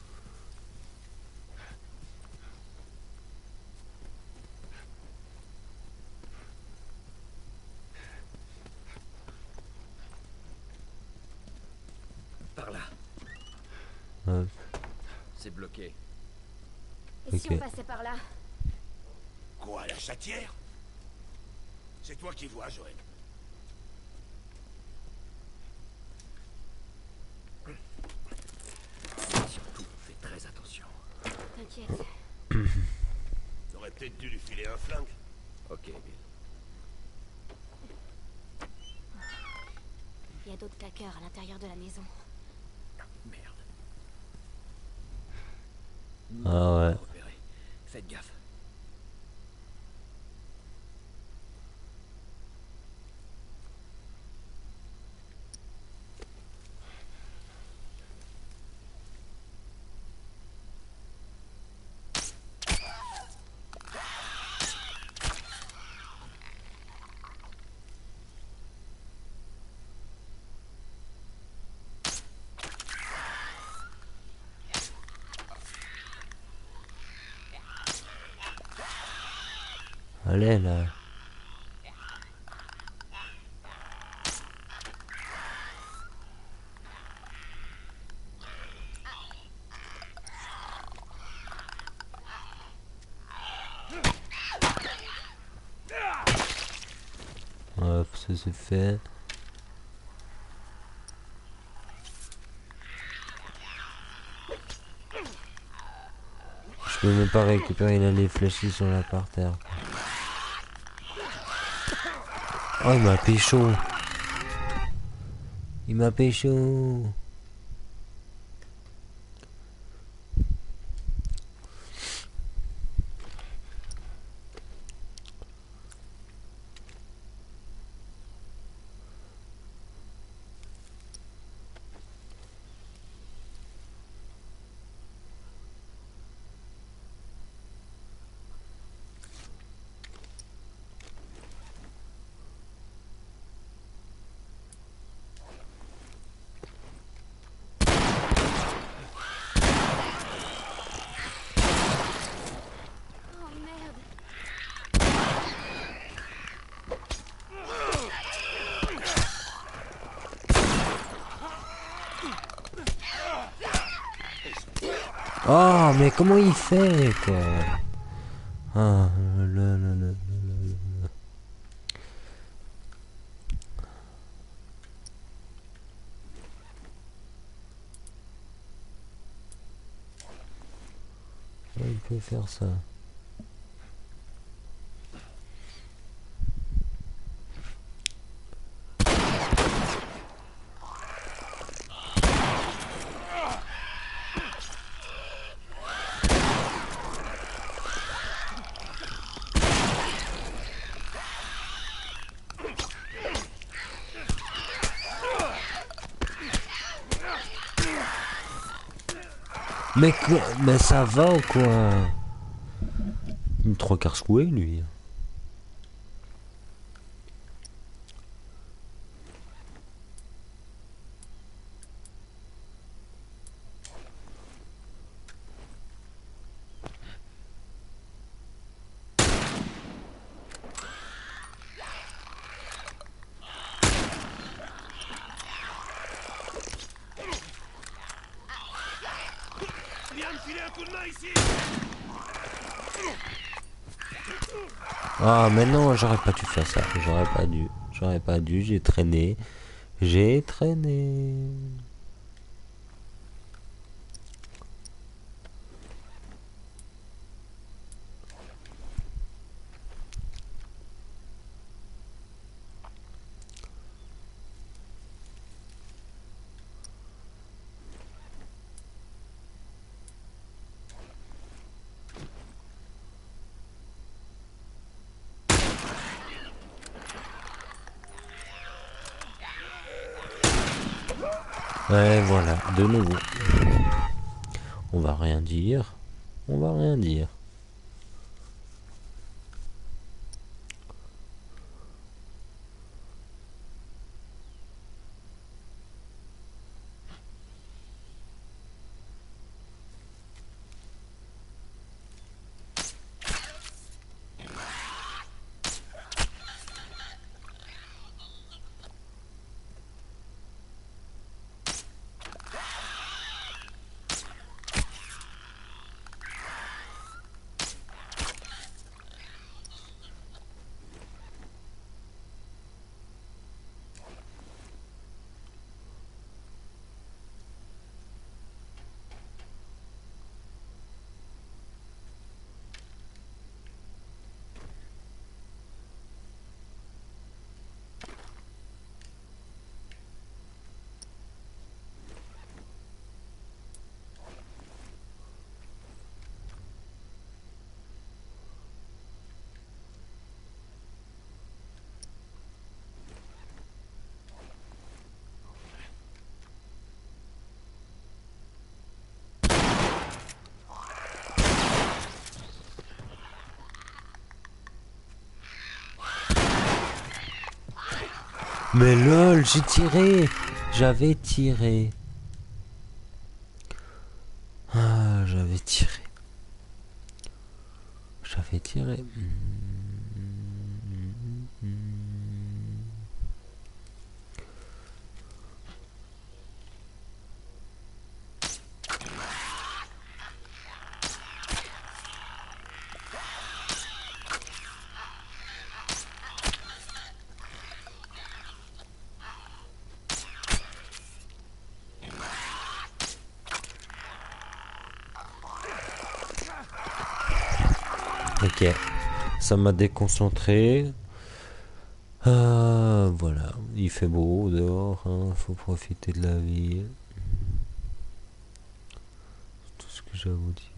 Par là. Hop, C'est bloqué. Et si Ok. on passait par là? Quoi, la chatière? C'est toi qui vois, Joël. Surtout, fais très attention. T'inquiète. T'aurais peut-être dû lui filer un flingue. Ok, Bill. Il y a d'autres claqueurs à l'intérieur de la maison. Merde. Ah ouais. Repéré. Faites gaffe. Allez là. Hop, ça c'est fait. Je peux même pas récupérer les flèches qui sont là par terre. Oh, il m'a pécho. Il m'a pécho. Oh merde. Oh, mais comment il fait quoi? Ah, là, là, là. Il peut faire ça. Mais ça va ou quoi? Une trois quarts secoué lui. filer un coup de main ici. Ah, mais non, j'aurais pas dû faire ça. J'aurais pas dû, j'ai traîné. J'ai traîné. Ouais, voilà, de nouveau. On va rien dire. On va rien dire. Mais lol, j'ai tiré. J'avais tiré. Ah, j'avais tiré. J'avais tiré. Ok, ça m'a déconcentré. Voilà, il fait beau dehors, hein, faut profiter de la vie. C'est tout ce que j'ai à vous dire.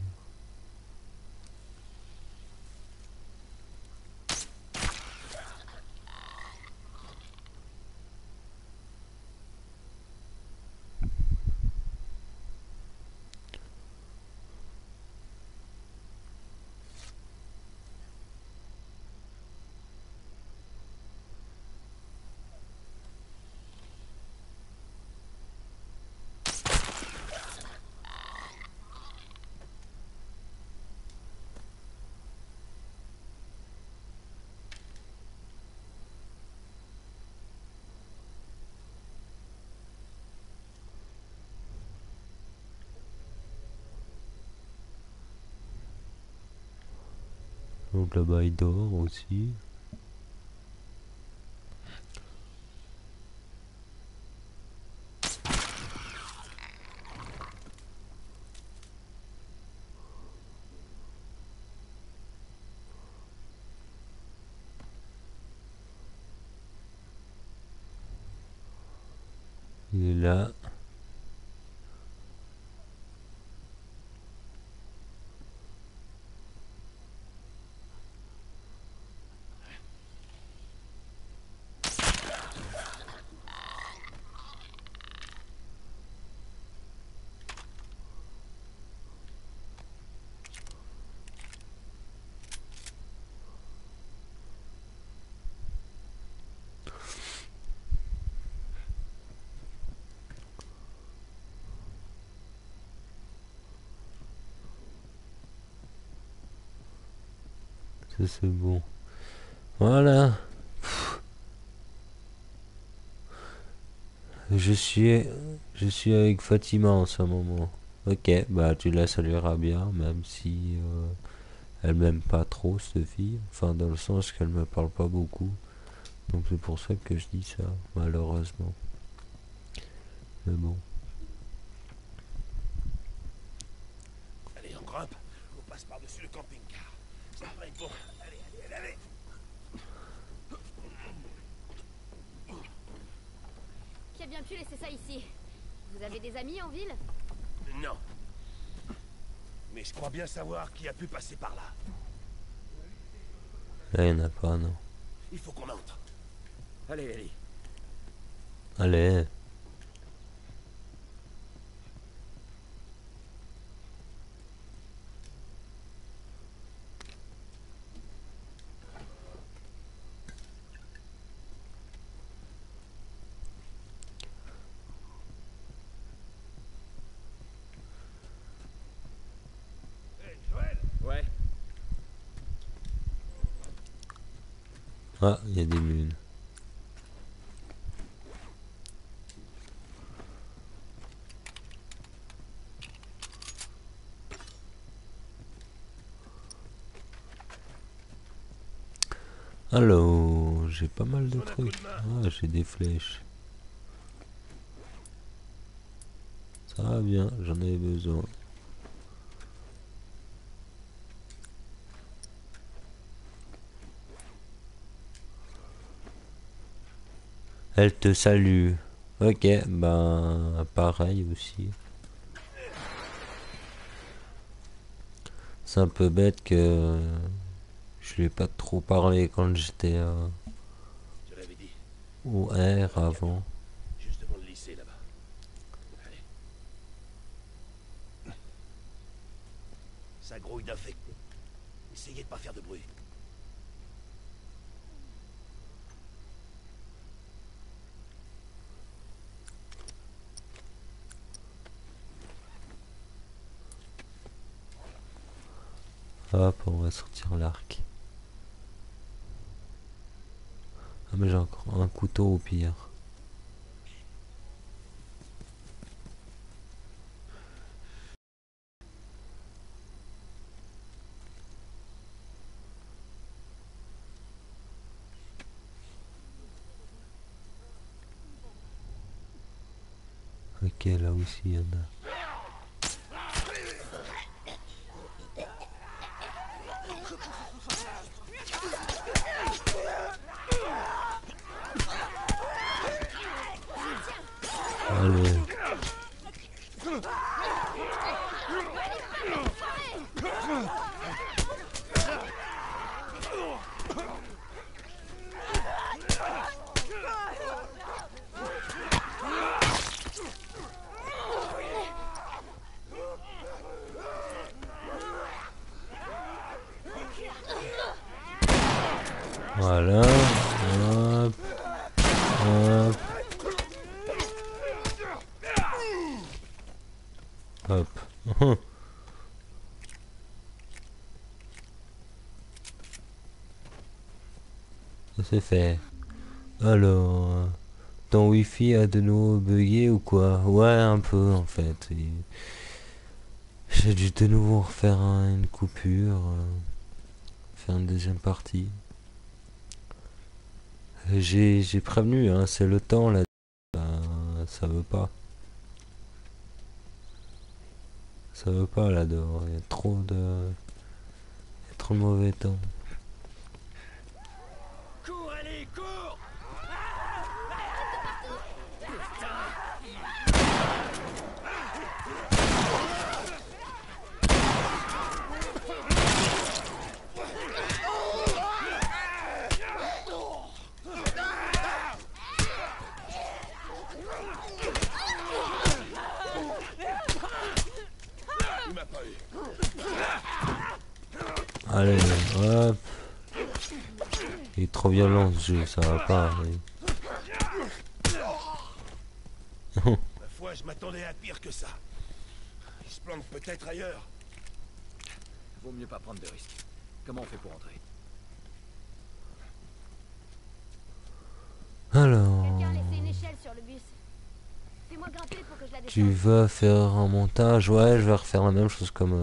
Donc là-bas il dort aussi. Il est là. Ça c'est bon. Voilà. Je suis avec Fatima en ce moment. Ok, bah tu la salueras bien, même si elle m'aime pas trop cette fille. Enfin, dans le sens qu'elle me parle pas beaucoup. Donc c'est pour ça que je dis ça, malheureusement. Mais bon. Allez, on grimpe. On passe par-dessus le camping-car. Ça va être bon. Allez, allez, allez, allez. Qui a bien pu laisser ça ici? Vous avez des amis en ville? Non. Mais je crois bien savoir qui a pu passer par là. Là, il n'y en a pas, non. Il faut qu'on entre. Allez, Ellie. Allez. Hey, Joël. Ouais. Ah, il y a des lunes. Alors, j'ai pas mal de trucs. Ah, j'ai des flèches. Ça va bien, j'en avais besoin. Elle te salue. Ok, ben pareil aussi. C'est un peu bête que je lui ai pas trop parlé quand j'étais Je l'avais dit. au R avant. Juste devant le lycée, là-bas. Allez. Ça grouille d'infectés. Essayez de pas faire de bruit. Hop, on va sortir l'arc. Ah mais j'ai encore un couteau au pire. Ok, là aussi il y en a. Allez. Voilà. Hop. Hop. Hop. Ça c'est fait. Alors, ton wifi a de nouveau bugué ou quoi? Ouais, un peu en fait. J'ai dû de nouveau refaire une coupure, faire une deuxième partie. J'ai prévenu, hein, c'est le temps là. Ça veut pas. Ça veut pas là dehors. Il y a trop de. Il y a trop de mauvais temps. Cours, Ellie, cours. Il m'a pas eu. Allez, hop. Il est trop violent ce jeu, ça va pas. Ma foi, je m'attendais à pire que ça. Il se plante peut-être ailleurs. Vaut mieux pas prendre de risques. Comment on fait pour entrer? Alors. Quelqu'un a laissé une échelle sur le bus. Fais-moi grimper pour que je la Tu descende. vas faire un montage? Ouais, je vais refaire la même chose comme...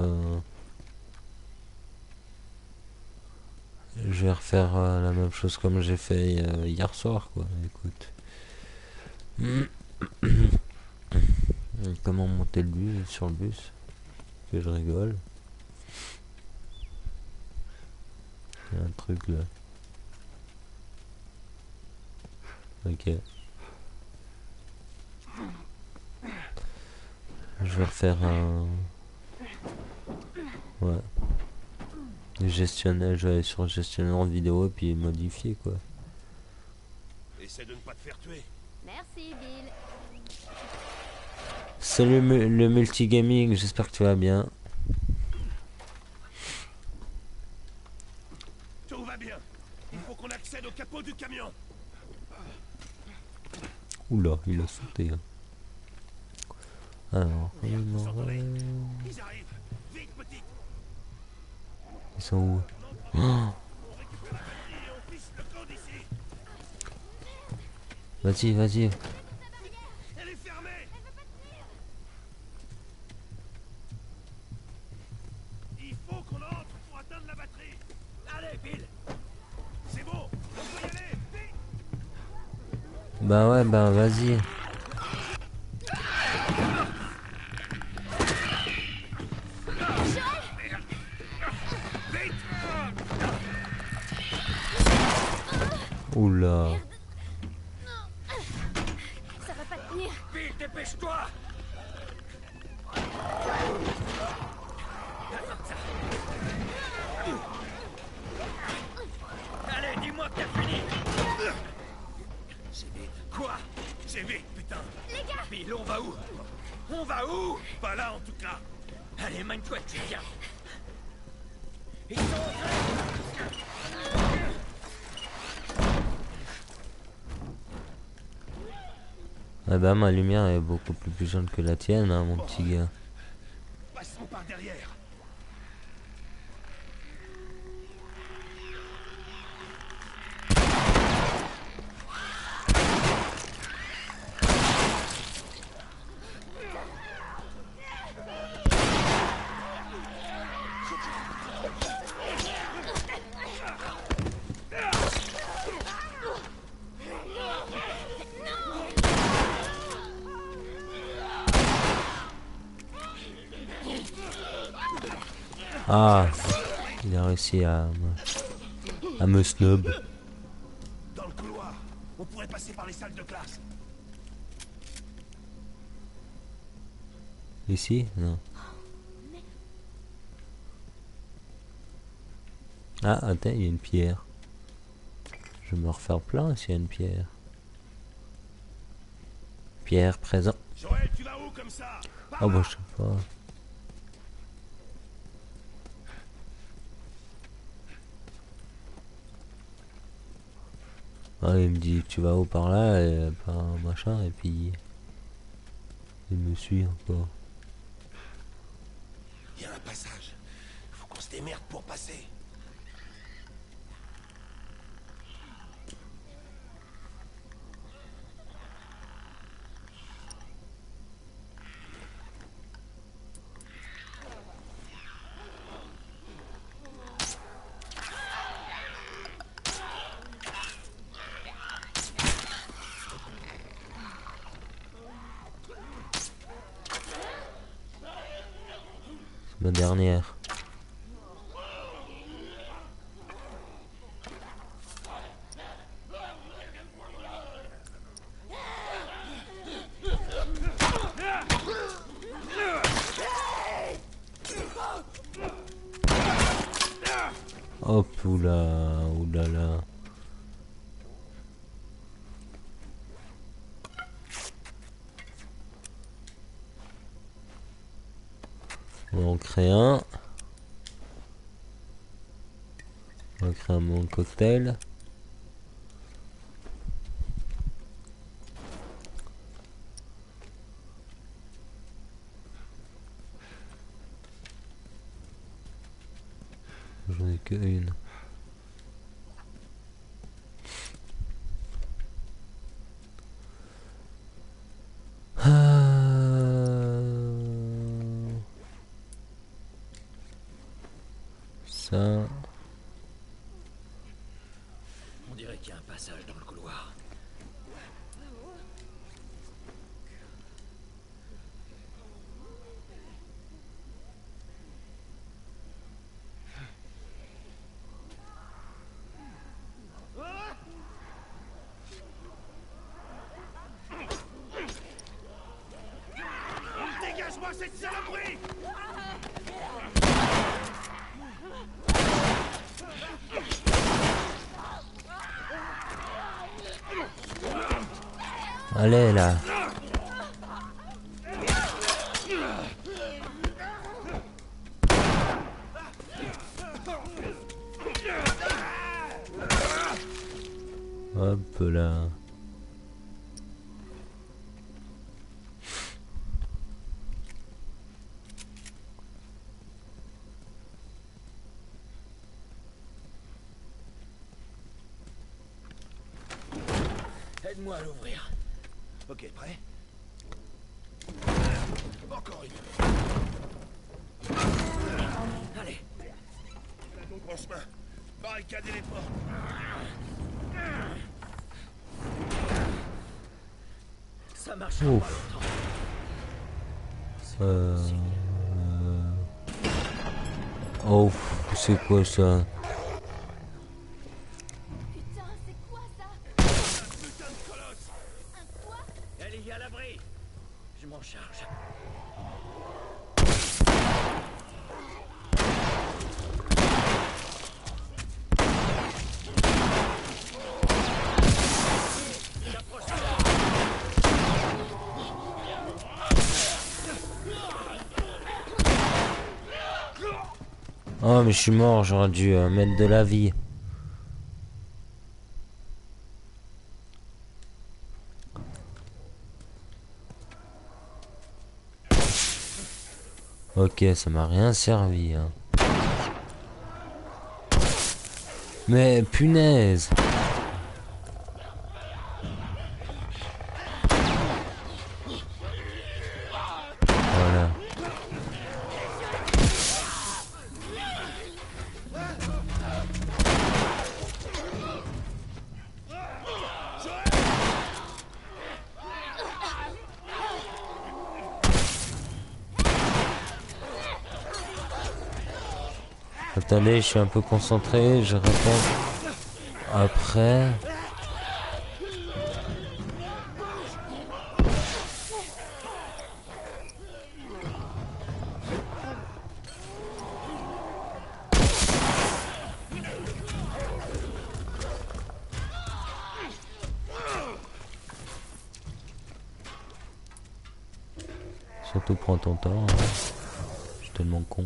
je vais refaire la même chose comme j'ai fait hier soir, quoi. Écoute. Comment monter le bus sur le bus? Que je rigole. Il y a un truc là. Ok. Je vais refaire un... Ouais. Gestionnaire, je vais aller sur gestionnaire vidéo et puis modifier, quoi. Essaie de ne pas te faire tuer. Merci, Bill. Salut le multigaming, j'espère que tu vas bien. Tout va bien. Il faut qu'on accède au capot du camion. Oula, il a sauté. Hein. Alors, Vous entendez? Ils arrivent. Vite, petite. ils sont où? Oh, On récupère la batterie et on fiche le camp d'ici. vas-y, vas-y. Elle est fermée. Il faut qu'on entre pour atteindre la batterie. Allez, Bill. C'est bon. On peut y aller. Vite. Bah ouais, bah vas-y. Oula. Ça va pas tenir. Bill, dépêche-toi! Allez, dis-moi que t'as fini! C'est vite. Quoi? C'est vite, putain. Les gars! Bill, on va où? On va où? Pas là, en tout cas. Allez, mène-toi, tu viens! Ils sont entrés! Ah bah ma lumière est beaucoup plus puissante que la tienne, hein, mon petit gars. Passons par derrière. Ah, il a réussi à me snub. Dans le couloir. On pourrait passer par les salles de classe. Ici? Non. Ah, attends, il y a une pierre. Je vais me refaire plein s'il y a une pierre. Pierre présent. Joël, tu vas où comme ça? Par Oh là. bah je sais pas. Ah, il me dit tu vas où par là et par machin et puis il me suit encore. Il y a un passage. Faut qu'on se démerde pour passer. C'est ma dernière. Hop, oula, oulala. On va en créer un. On va créer un bon cocktail. J'en ai que une. Ah. ça. On dirait qu'il y a un passage dans le couloir. Dégage-moi cette saloperie! Allez là. Hop là. Aide-moi à l'ouvrir. Ok, prêt? Encore une. Allez. Donc en chemin. Barricadez les portes. Ça marche Ouf. pas longtemps. Oh, c'est quoi ça? Putain, c'est quoi ça? Putain de colosse! Un quoi? Elle est à l'abri. Je m'en charge. Oh mais je suis mort, j'aurais dû mettre de la vie. Ok, ça m'a rien servi. Hein. Mais punaise. Voilà. Attendez, je suis un peu concentré, je réponds après. Surtout prends ton temps, hein. Je suis tellement con.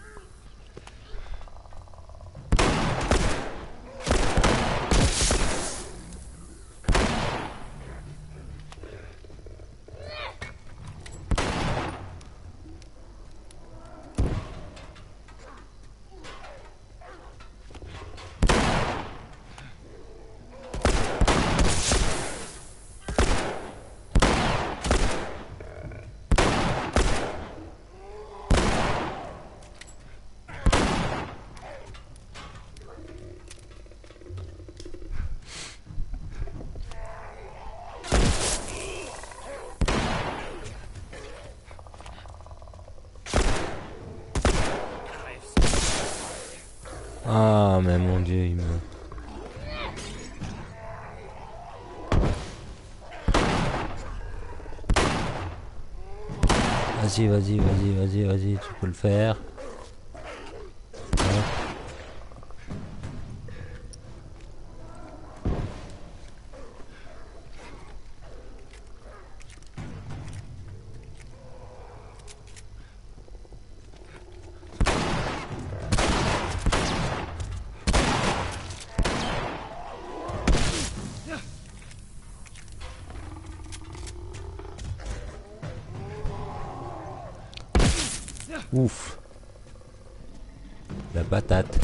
Ah mais mon dieu, il me... Vas-y, vas-y, vas-y, vas-y, vas-y, tu peux le faire. Ouais. Ouf. La patate.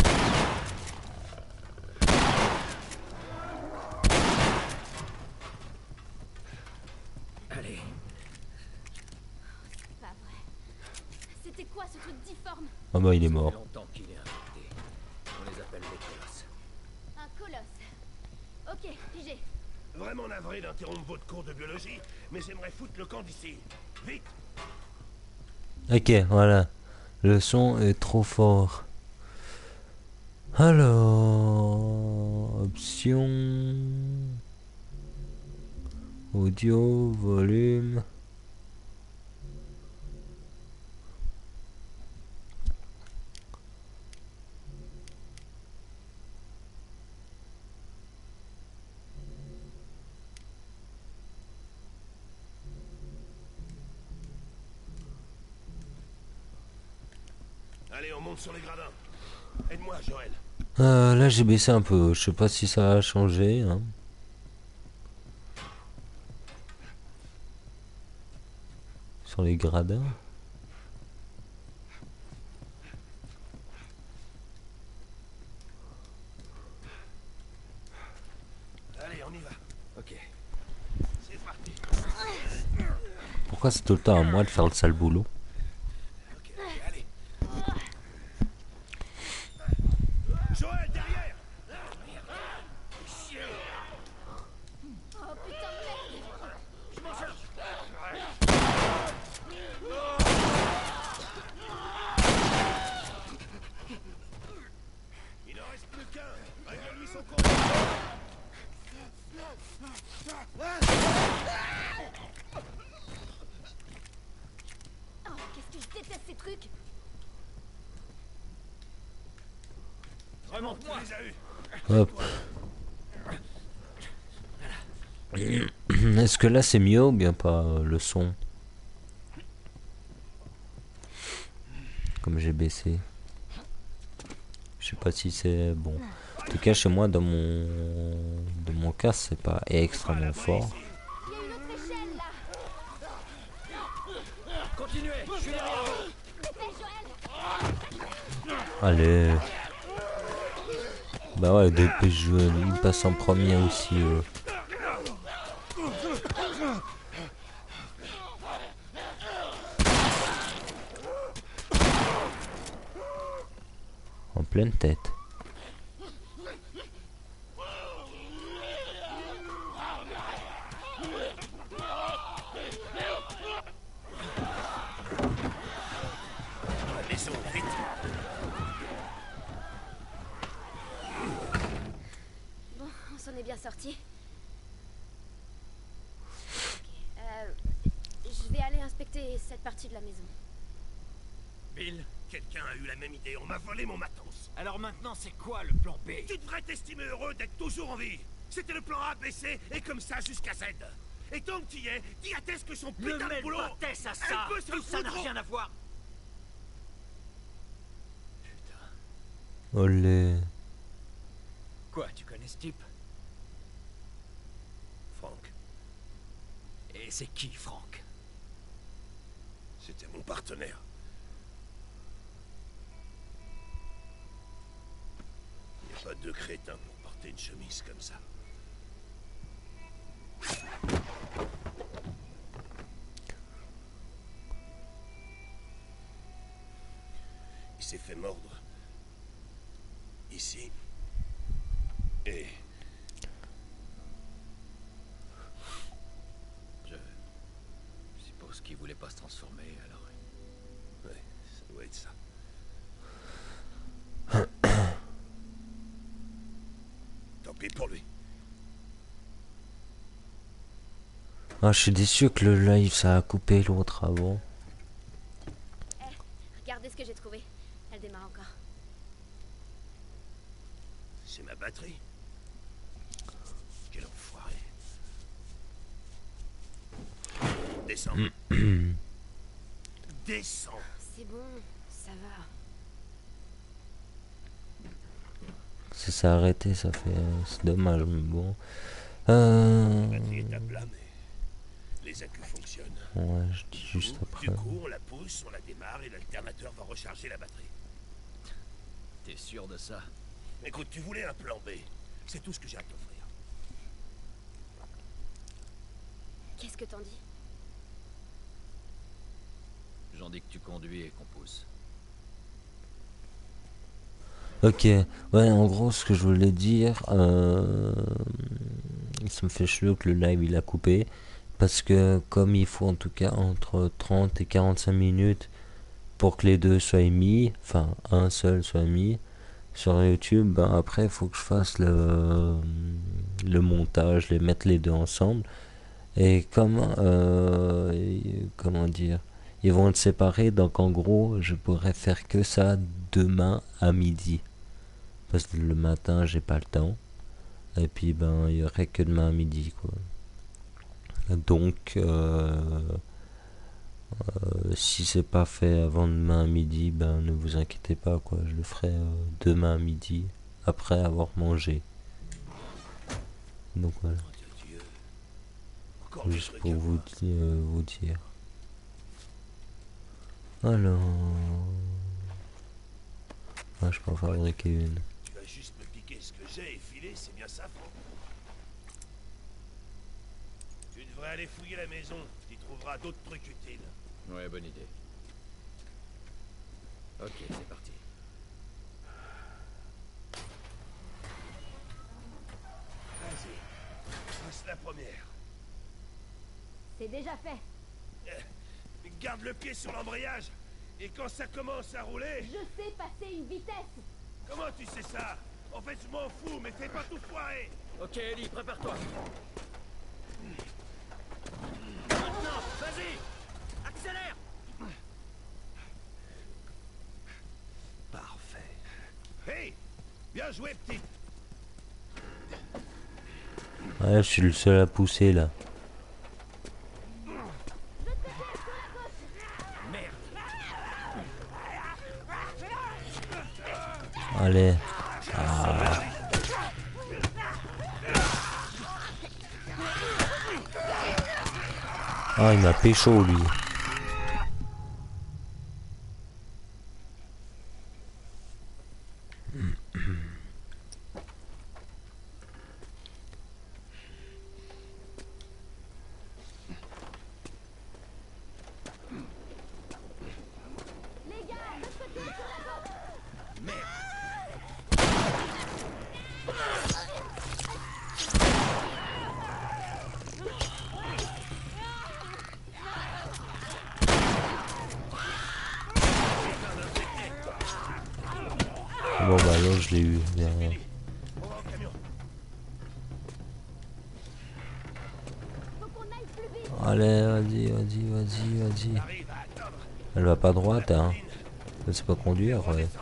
Allez. Pas vrai. C'était quoi ce truc difforme? Ah bah il est Ça fait mort. longtemps qu'il est infecté. les colosses. Un colosse. Ok, pigé. Vraiment navré d'interrompre votre cours de biologie, mais j'aimerais foutre le camp d'ici. Vite! Ok, voilà. Le son est trop fort. Alors, option, audio, volume. Allez, on monte sur les gradins. Aide-moi, Joël. Là j'ai baissé un peu, je sais pas si ça a changé, hein. Sur les gradins. Allez, on y va. Ok. C'est parti. Pourquoi c'est tout le temps à moi de faire le sale boulot? Ok, allez. Joël, derrière! Oh putain de merde. Je m'en charge. Il en reste plus qu'un. Règle-lui son compte. Oh, qu'est-ce que je déteste ces trucs. Remonte-moi. Tu les as eus. Hop. Est-ce que là c'est mieux ou bien pas le son? Comme j'ai baissé. Je sais pas si c'est bon. En tout cas chez moi dans mon cas c'est pas extrêmement fort. Il y a une autre échelle là. Continuez, je suis derrière vous. Dépêche, Joël. Allez. Bah ouais, dépêche-toi, il passe en premier aussi. En pleine tête. Laissons, vite. Bon, on s'en est bien sorti. Ok, je vais aller inspecter cette partie de la maison. Bill, Quelqu'un a eu la même idée. On m'a volé mon matos. alors maintenant c'est quoi le plan B? Tu devrais t'estimer heureux d'être toujours en vie. C'était le plan A, B, C, et comme ça jusqu'à Z. Et tant que tu y es, dis à Tess que son Ne putain de mêle boulot... pas Tess à ça. Elle peut se Tout ça n'a foutre. rien à voir. Olé. Quoi, tu connais ce type? Franck, Et c'est qui, Franck? c'était mon partenaire. Il n'y a pas deux crétins pour porter une chemise comme ça. Il s'est fait mordre. Ici. Et... Je suppose qu'il voulait pas se transformer, alors... ouais, ça doit être ça. Tant pis pour lui. Ah, je suis déçu que le live ça a coupé l'autre avant. Regardez ce que j'ai trouvé. Elle démarre encore. C'est ma batterie. Quel enfoiré. Descends. Descends. C'est bon, ça va. Ça s'est arrêté, ça fait. C'est dommage, mais bon. La batterie est à plat, mais les accus fonctionnent. Ouais, je dis juste Du après. coup, on la pousse, on la démarre et l'alternateur va recharger la batterie. T'es sûr de ça? Écoute, tu voulais un plan B. C'est tout ce que j'ai à t'offrir. Qu'est-ce que t'en dis? J'en dis que tu conduis et qu'on pousse. Ok, ouais, en gros, ce que je voulais dire, ça me fait chelou que le live il a coupé, parce que comme il faut en tout cas entre 30 et 45 minutes pour que les deux soient mis, enfin un seul soit mis sur YouTube, ben après il faut que je fasse le montage, les mettre les deux ensemble, et comme, comment dire, ils vont être séparés, donc en gros, je pourrais faire que ça demain à midi. Parce que le matin, j'ai pas le temps. Et puis, ben, il y aurait que demain à midi, quoi. Donc, si c'est pas fait avant demain à midi, ben, ne vous inquiétez pas, quoi. Je le ferai demain à midi, après avoir mangé. Donc, voilà. Nom de Dieu. Encore des Juste trucs pour à vous, voir. vous dire. Alors, ah, je peux en fabriquer une. Tu vas juste me piquer ce que j'ai et filer, c'est bien ça, Franck. Tu devrais aller fouiller la maison. Tu y trouveras d'autres trucs utiles. Ouais, bonne idée. Ok, c'est parti. Vas-y. Passe la première. C'est déjà fait. Garde le pied sur l'embrayage. Et quand ça commence à rouler... Je sais passer une vitesse. Comment tu sais ça? En fait, je m'en fous, mais fais pas tout foirer. Ok, Ellie, prépare-toi. Maintenant, vas-y. Accélère. Parfait. Hey! Bien joué, petit. Ouais, je suis le seul à pousser, là. Allez. Ah, il m'a pécho, lui. Les gars, notre côté sur la côte. Bon, bah, là, je l'ai eu. Derrière. On va au camion. Faut qu'on aille plus vite. Allez, vas-y. Arrive à attendre. Elle va pas droite, hein. Colline. Elle sait pas conduire, ouais. Redescendre.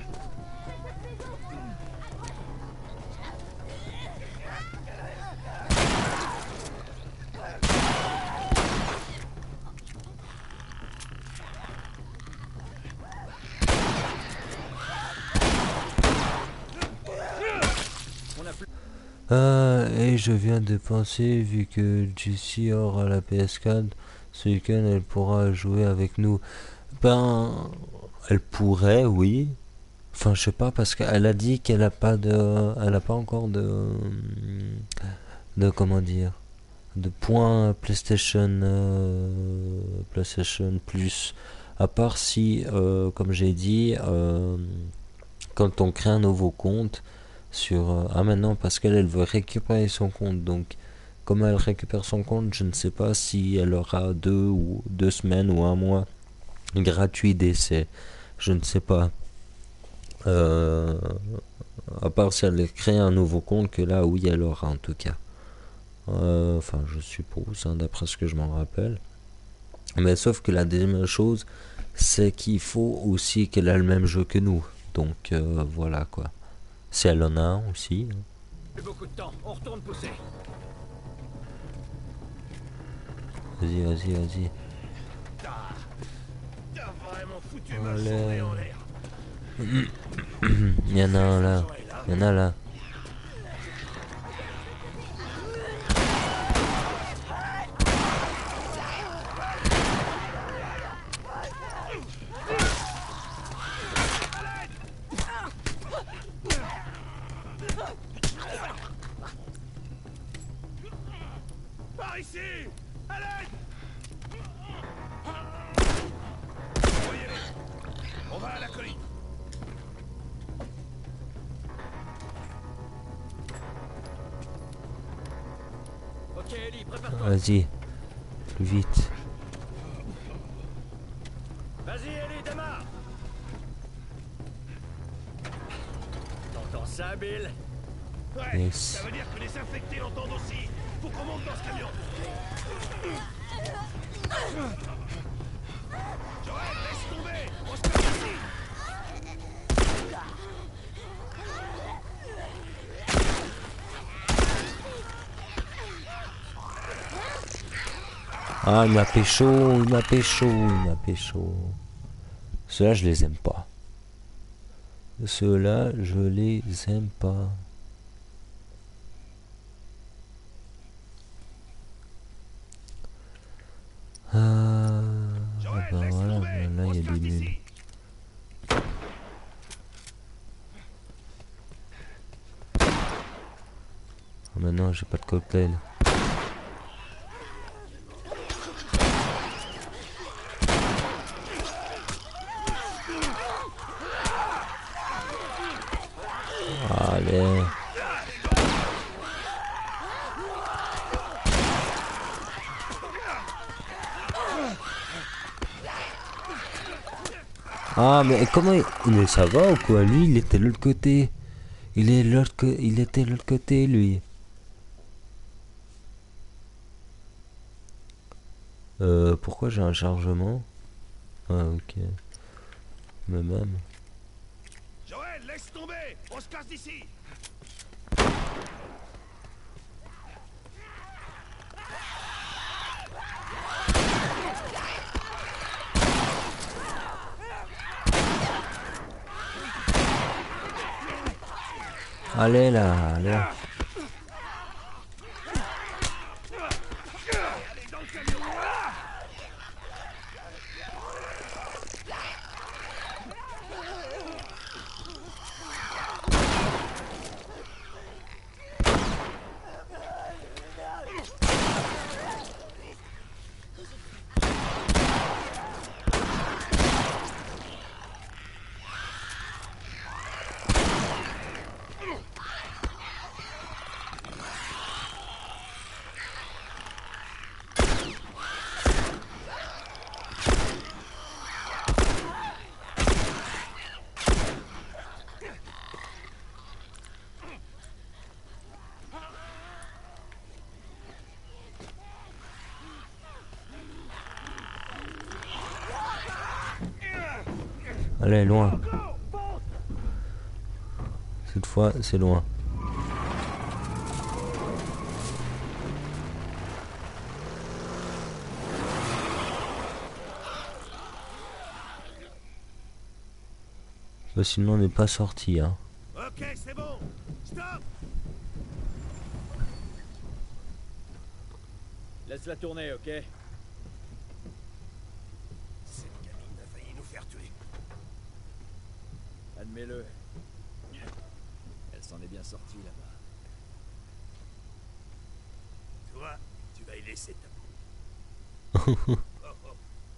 Et je viens de penser, vu que Jessie aura la PS4, ce week-end elle pourra jouer avec nous. Ben, elle pourrait, oui. Enfin, je sais pas, parce qu'elle a dit qu'elle a pas de, elle a pas encore de comment dire, de points PlayStation, PlayStation Plus. À part si, comme j'ai dit, quand on crée un nouveau compte sur, ah maintenant parce qu'elle elle veut récupérer son compte, donc comme elle récupère son compte, je ne sais pas si elle aura 2 semaines ou un mois gratuit d'essai. Je ne sais pas. Euh, à part si elle crée un nouveau compte, que là, oui, elle aura en tout cas. Enfin, je suppose, hein, d'après ce que je m'en rappelle. Mais sauf que la deuxième chose, c'est qu'il faut aussi qu'elle a le même jeu que nous. Donc voilà quoi. Si elle en a un aussi. Plus beaucoup de temps. On retourne pousser. Vas-y. T'as vraiment foutu ma Allez. journée en l'air. Il y en a un là. Il y en a là. Par ici! À l'aide! On va à la colline. Vas-y, plus vite. Vas-y, Ellie, démarre. T'entends ça, Bill? Ouais, Yes. ça veut dire que les infectés l'entendent aussi. Faut qu'on monte dans ce camion. Joël, laisse tomber. On se casse ici. Ah, il m'a pécho, il m'a pécho, il m'a pécho. Ceux-là, je les aime pas. Ceux-là, je les aime pas. Joël, Ben laisse voilà, tomber. là, On il y se a casse des nuls. d'ici. Ah, maintenant, j'ai pas de cocktail. Allez. Ah, mais comment il... Mais ça va ou quoi? Lui, il était de l'autre côté. Il était de l'autre côté, lui. Pourquoi j'ai un chargement? Ah, ok. Mais même. Joël, laisse tomber. On se casse d'ici. Allez là, allez. Allez, dans le camion. Allez, loin. Cette fois, c'est loin. Sinon, on n'est pas sorti, hein. Ok, c'est bon. Stop. Laisse-la tourner, ok? Cette gamine a failli nous faire tuer. Admets-le. Elle s'en est bien sortie là-bas. Toi, tu vas y laisser ta peau. Oh, oh.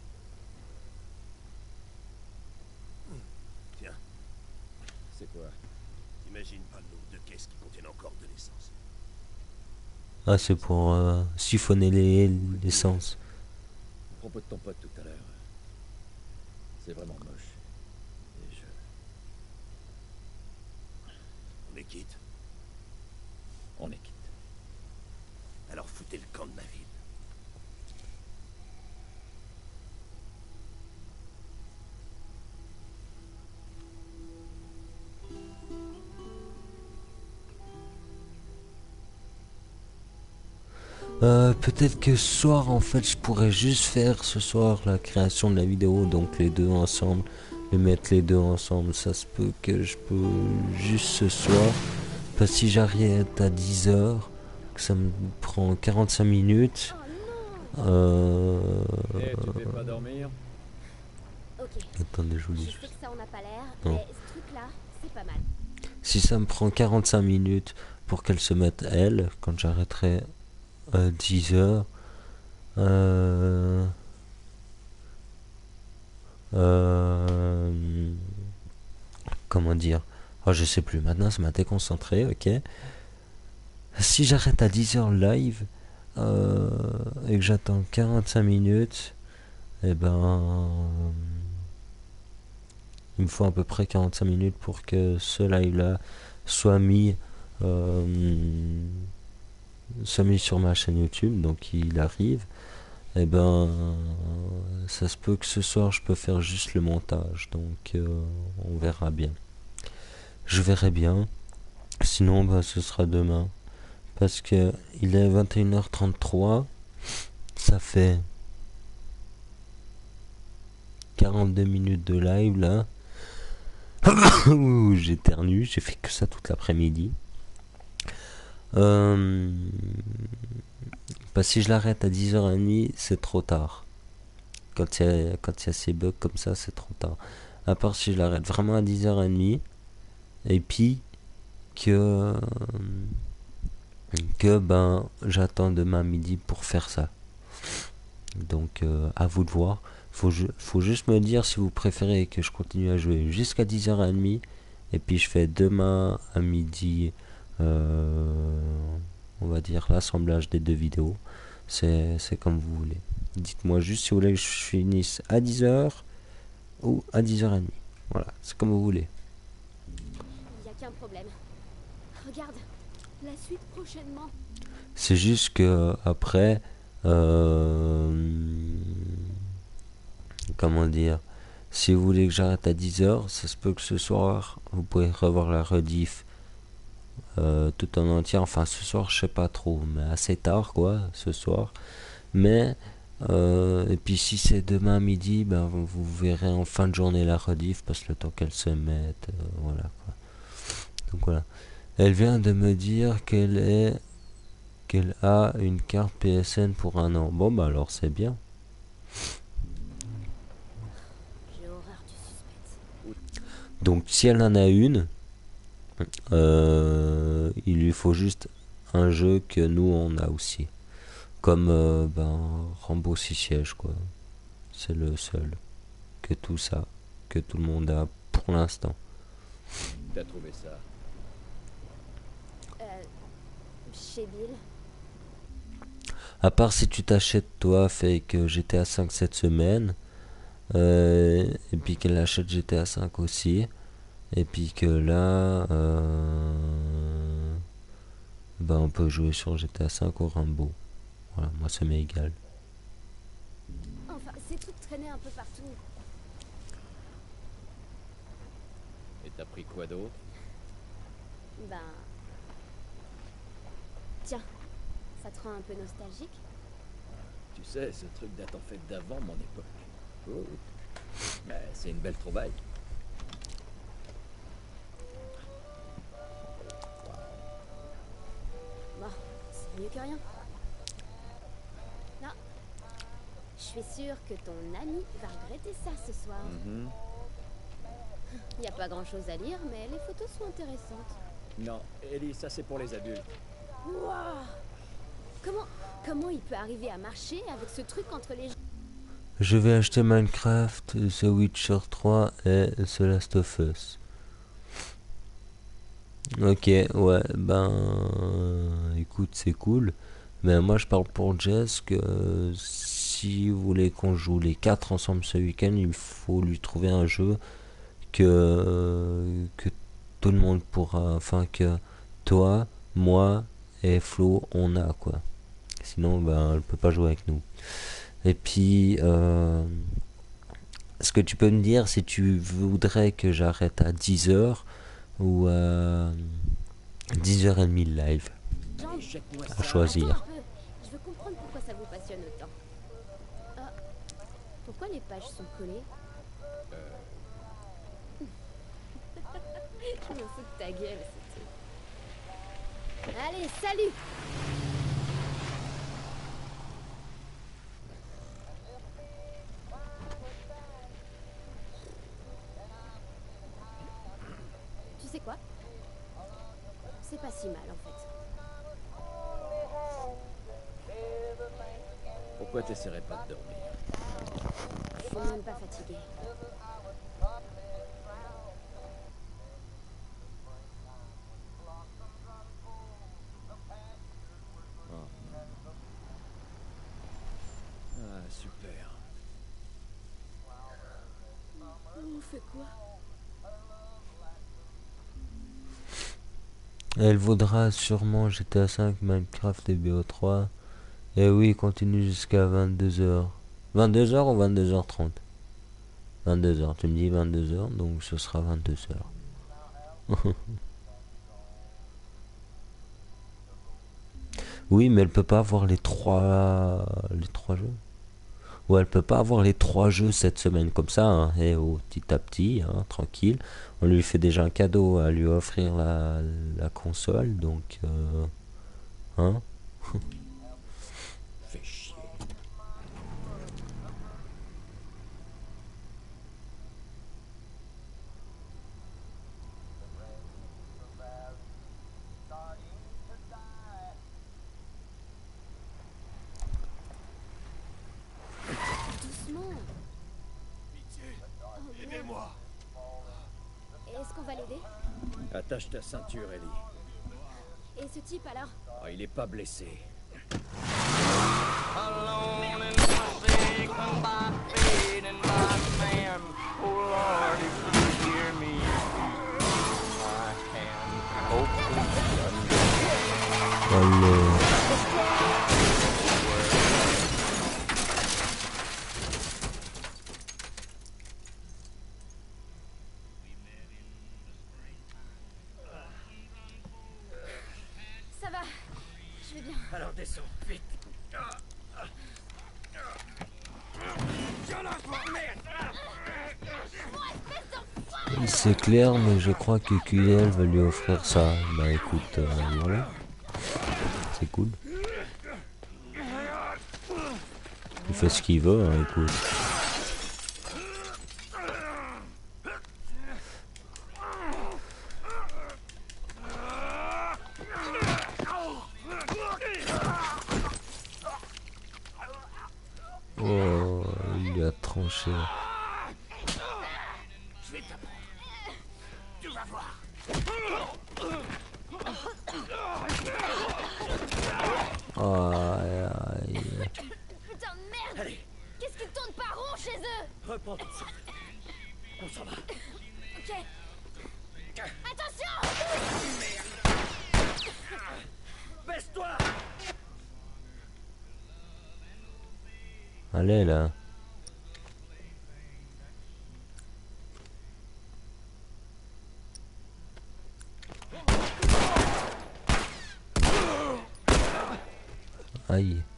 Tiens, C'est quoi? t'imagines pas le nombre de caisses qui contiennent encore de l'essence. Ah, c'est pour siphonner l'essence. À propos de ton pote tout à l'heure. C'est vraiment moche. Et je... On est quitte. On est quitte. Alors foutez le camp de ma ville. Peut-être que ce soir, en fait, je pourrais juste faire ce soir la création de la vidéo, donc les deux ensemble, les mettre les deux ensemble. Ça se peut que je peux juste ce soir, parce que si j'arrive à 10h, que ça me prend 45 minutes. Eh, tu fais pas dormir? Ok. Attendez, je vous Je dis sais juste. que ça en a pas l'air, Non. mais ce truc-là, c'est pas mal. Si ça me prend 45 minutes pour qu'elle se mette elle, quand j'arrêterai à 10h, comment dire? Oh, je sais plus, maintenant ça m'a déconcentré, ok. Si j'arrête à 10h live, et que j'attends 45 minutes, et ben il me faut à peu près 45 minutes pour que ce live là soit mis sur ma chaîne YouTube, donc il arrive. Et ben ça se peut que ce soir je peux faire juste le montage, donc on verra bien. Je verrai bien, sinon bah, ce sera demain, parce que il est 21h33, ça fait 42 minutes de live là. Ouh, j'éternue, j'ai fait que ça toute l'après-midi. Bah, si je l'arrête à 10h30, c'est trop tard. Quand il y a ces bugs comme ça, c'est trop tard. À part si je l'arrête vraiment à 10h30, et puis que ben j'attends demain midi pour faire ça. Donc à vous de voir. Faut juste me dire si vous préférez que je continue à jouer jusqu'à 10h30, et puis je fais demain à midi, on va dire l'assemblage des deux vidéos. C'est comme vous voulez. Dites-moi juste si vous voulez que je finisse à 10h ou à 10h30. Voilà, c'est comme vous voulez. Il n'y a qu'un problème. Regarde, la suite prochainement. C'est juste que après, comment dire, si vous voulez que j'arrête à 10h, ça se peut que ce soir, vous pouvez revoir la rediff tout en entier. Enfin, ce soir, je sais pas trop, mais assez tard, quoi, ce soir. Mais, et puis si c'est demain midi, ben, vous verrez en fin de journée la rediff, parce que le temps qu'elle se mette, voilà, quoi. Donc voilà. Elle vient de me dire qu'elle a une carte PSN pour un an. Bon, bah alors c'est bien. J'ai horreur du suspense. Donc si elle en a une, il lui faut juste un jeu que nous on a aussi. Comme Rambo 6 sièges, quoi. C'est le seul que tout ça, que tout le monde a pour l'instant. T'as trouvé ça? Chez Bill. À part si tu t'achètes toi Fake GTA 5 cette semaine, et puis qu'elle achète GTA 5 aussi, et puis que là, ben on peut jouer sur GTA 5 ou Rambo. Voilà, moi ça m'est égal. Enfin, c'est tout traîné un peu partout. Et t'as pris quoi d'autre? Ben... Tiens, ça te rend un peu nostalgique? Tu sais, ce truc date en fait d'avant mon époque. Oh. Mais c'est une belle trouvaille. Bon, c'est mieux que rien. Non. Je suis sûre que ton ami va regretter ça ce soir. Il n'y a pas grand-chose à lire, mais les photos sont intéressantes. Non, Ellie, ça c'est pour les adultes. Waouh! Comment il peut arriver à marcher avec ce truc entre les... Je vais acheter Minecraft, The Witcher 3 et The Last of Us. Ok, ouais, écoute, c'est cool. Mais moi, je parle pour Jess que si vous voulez qu'on joue les 4 ensemble ce week-end, il faut lui trouver un jeu que tout le monde pourra, enfin que toi, moi et Flo, on a, quoi. Sinon, ben, elle peut pas jouer avec nous. Et puis, est-ce que tu peux me dire si tu voudrais que j'arrête à 10h ou à 10h30 le live? Jean, Jette-moi À ça. choisir. attends un peu. Je veux comprendre pourquoi ça vous passionne autant. Ah, pourquoi les pages sont collées? Je me fous de ta gueule, c'est tout. Allez, salut! Tu sais quoi? C'est pas si mal en fait. Pourquoi t'essaierais pas de dormir? Je suis même pas fatiguée. on fait quoi? Elle vaudra sûrement GTA 5, Minecraft et BO3. Et oui, continue jusqu'à 22h. 22h ou 22h30? 22h, tu me dis 22h, donc ce sera 22h. Oui, mais elle peut pas avoir les trois jeux. Ouais, elle peut pas avoir les trois jeux cette semaine comme ça, hein. Et petit à petit, hein, tranquille. On lui fait déjà un cadeau à lui offrir la console, donc hein. Fais chier. Doucement. Pitié, Oh, merde. aidez-moi. Est-ce qu'on va l'aider? Attache ta ceinture, Ellie. Et ce type alors? Ah, il est pas blessé. Alone and forsaken by fate and by man. Oh Lord, if you hear me, my hand. Hopefully Allez. Ça va. Je vais bien. Alors descends, vite. C'est clair, mais je crois que QL veut lui offrir ça. Bah écoute, voilà. C'est cool. Il fait ce qu'il veut, hein, écoute. Oh, il lui a tranché. Je vais t'apprendre. Tu vas voir. Aïe, aïe. Putain de merde! Allez, Qu'est-ce qui tourne pas rond chez eux? reprends ton sang. On s'en va. Ok. Attention! Baisse-toi. Allez là. Aïe.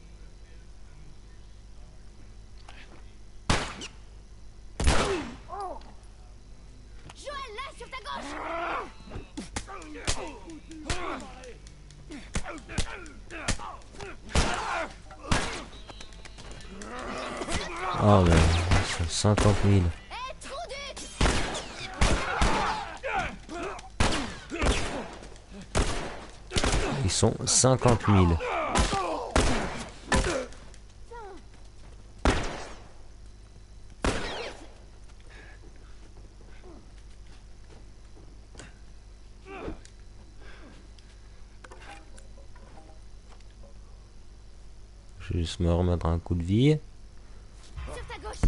Joël, là, sur ta gauche! Oh mais 50 000. Eh, trou duc! Ils sont 50 000. Je vais juste me remettre un coup de vie. Sur ta gauche!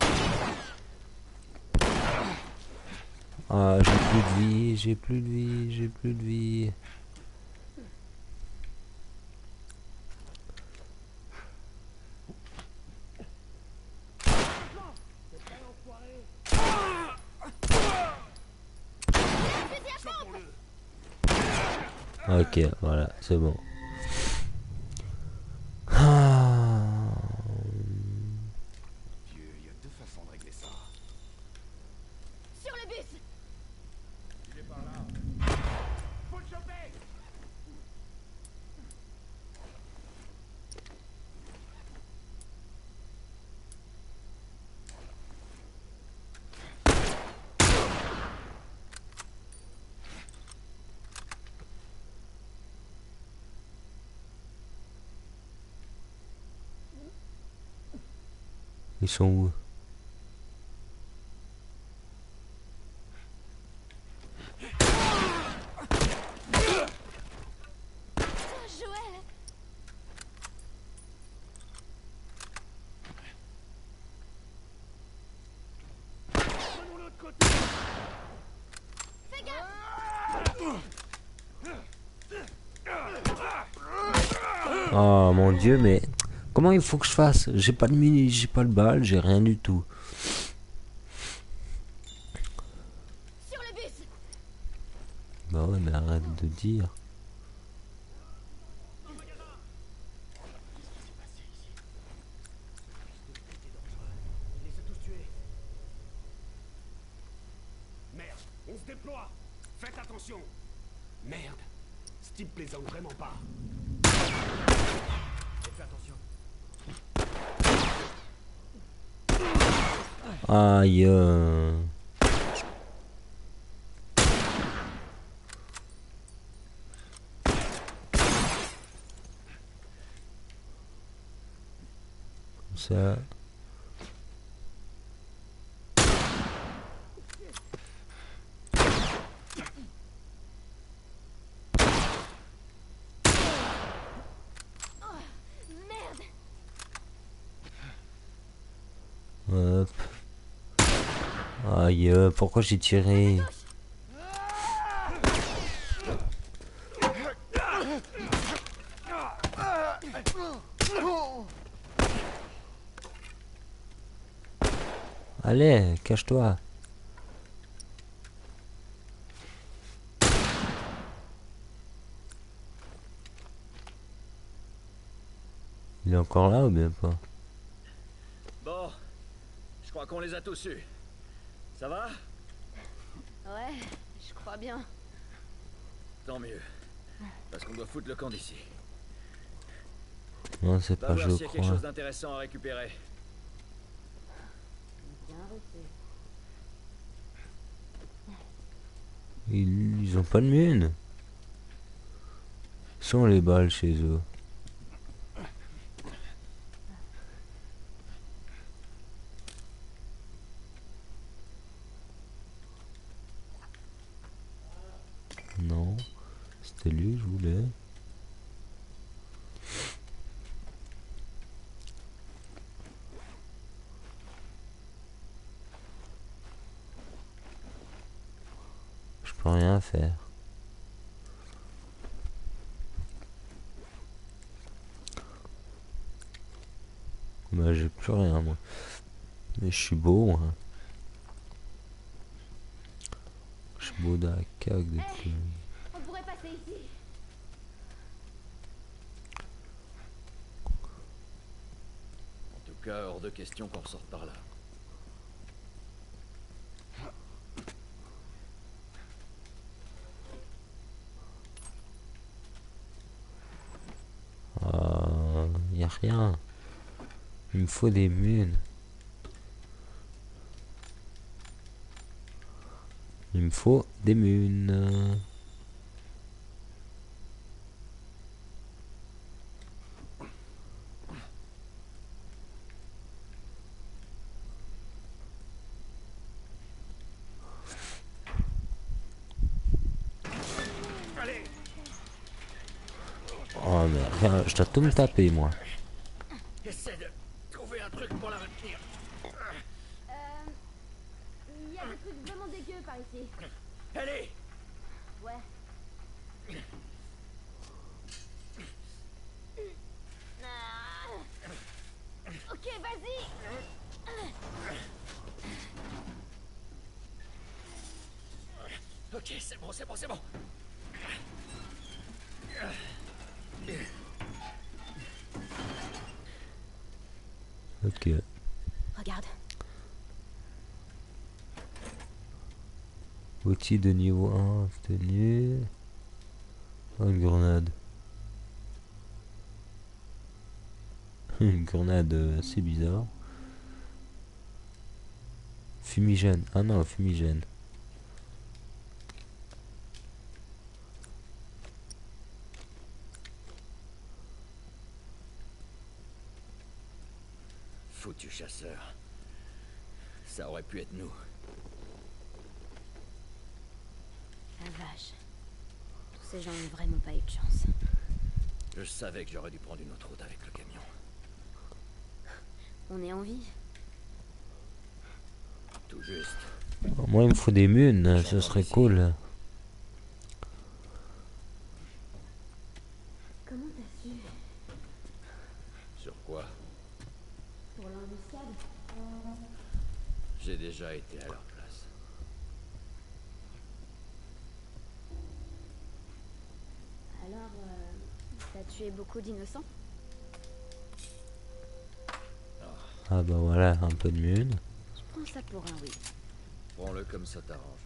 Ah, j'ai plus de vie, j'ai plus de vie, j'ai plus de vie. Ok, voilà, c'est bon. Ah. Dieu, il y a deux façons de régler ça. Sur le bus! Faut le choper. Ils sont où? Joël! Prenons l'autre côté. Oh mon dieu, mais comment il faut que je fasse? J'ai pas de mini, j'ai pas de balle, j'ai rien du tout. Sur le bus. Bah ouais, mais arrête de dire. Il les a tous tués. Merde, on se déploie. Faites attention. Merde, ce type plaisante vraiment pas. Faites attention. Aïe. Comme ça. Merde. Hop. Aïe, pourquoi j'ai tiré? Allez, cache-toi. Il est encore là ou bien pas? Bon, je crois qu'on les a tous eus. Ça va? Ouais, je crois bien. Tant mieux. Parce qu'on doit foutre le camp d'ici. Non, c'est Va pas, voir je s'il y a quelque crois. chose d'intéressant à récupérer. Bien reçu. Ils ont pas de mine. Sont les balles chez eux. Non, c'était lui que je voulais. Je peux rien faire. Bah j'ai plus rien moi. Mais je suis beau hein. Je suis beau dans la cague depuis. On pourrait passer ici. En tout cas, hors de question qu'on ressorte par là. Y a rien. Il me faut des munes. Il me faut des munes. Allez, Oh mais rien, je dois tout me taper moi. Essaie de trouver un truc pour la retenir. Il y a des trucs vraiment dégueux par ici. Allez! Ouais. Ok, vas-y. Ok, c'est bon, c'est bon, c'est bon. Ok. Regarde. Outil de niveau 1 obtenu. Oh, une grenade. Une grenade assez bizarre. Fumigène. Ah non, fumigène. Foutu chasseur. Ça aurait pu être nous. La vache. Tous ces gens n'ont vraiment pas eu de chance. Je savais que j'aurais dû prendre une autre route avec le camion. On est en vie. Tout juste. Moi, il me faut des munes, ce serait cool. tué beaucoup d'innocents? Ah bah voilà, un peu de mune. Je prends ça pour un oui. Prends-le comme ça t'arrange.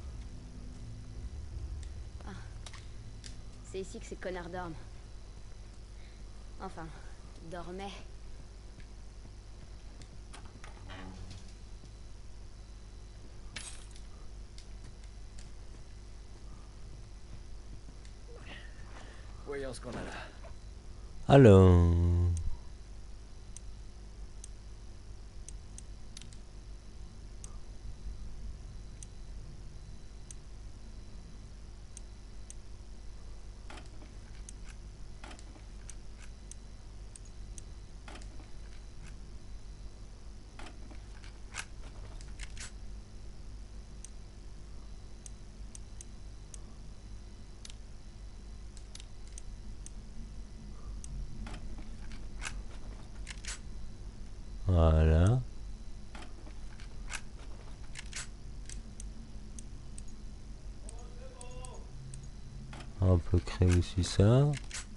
C'est ici que ces connards dorment. Enfin, dormaient. Voyons ce qu'on a là. Alors... Voilà. On peut créer aussi ça.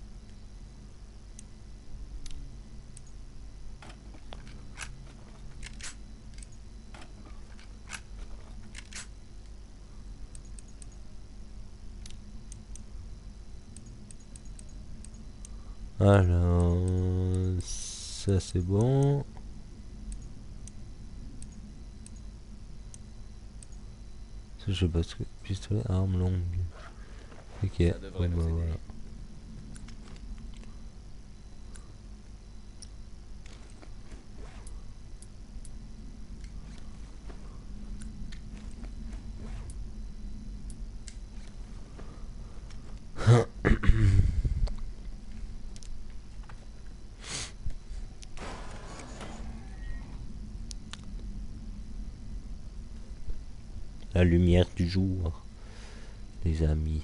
Alors, ça c'est bon. Ça, je sais pas ce que... Pistolet, arme longue. Ok, Ça devrait bon, bah, nous aider. voilà. La lumière du jour, les amis.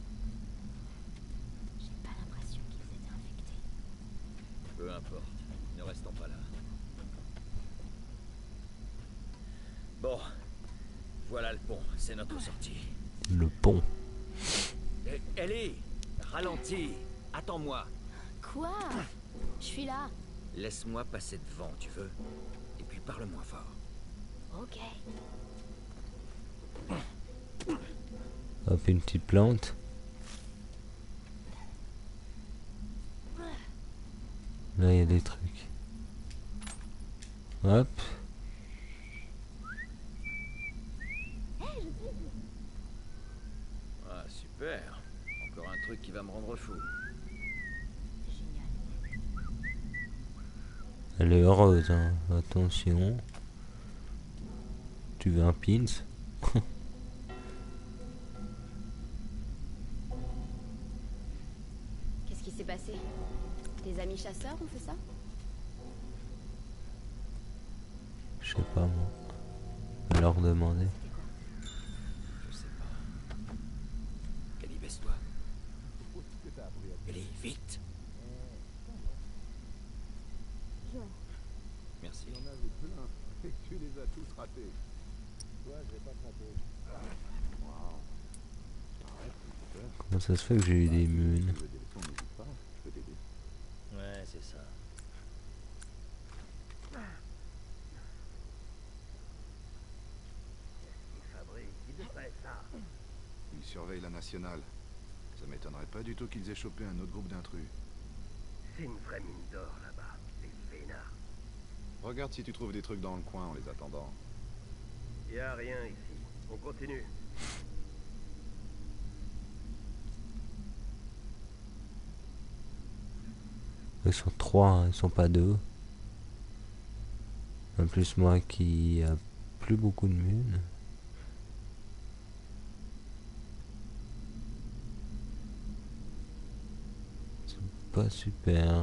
J'ai pas l'impression qu'ils étaient infectés. Peu importe, ne restons pas là. Bon, voilà le pont, c'est notre sortie. Le pont. Ellie, ralentis, attends-moi. Quoi? Je suis là. Laisse-moi passer devant, tu veux? Et puis parle moins fort. Ok. Hop, une petite plante. Là, il y a des trucs. Hop. Ah, super. Encore un truc qui va me rendre fou. Génial. Elle est heureuse, hein. Attention. Tu veux un pins? Qu'est-ce qui s'est passé? Tes amis chasseurs ont fait ça? Je sais pas moi. Leur demander. C'était quoi? Je sais pas. Ellie, baisse-toi. Ellie, vite. Merci. Tu les as tous ratés. Toi, j'ai pas raté. Wow. Comment ça se fait que j'ai eu des munes? Tu veux des leçons, n'hésite pas, je peux t'aider. Ouais, c'est ça. Ils surveillent la nationale. Ça m'étonnerait pas du tout qu'ils aient chopé un autre groupe d'intrus. C'est une vraie mine d'or là-bas, les vénards. Regarde si tu trouves des trucs dans le coin en les attendant. Y a rien ici. On continue. Ils sont trois, hein, ils sont pas deux. En plus moi qui a plus beaucoup de munes. C'est pas super.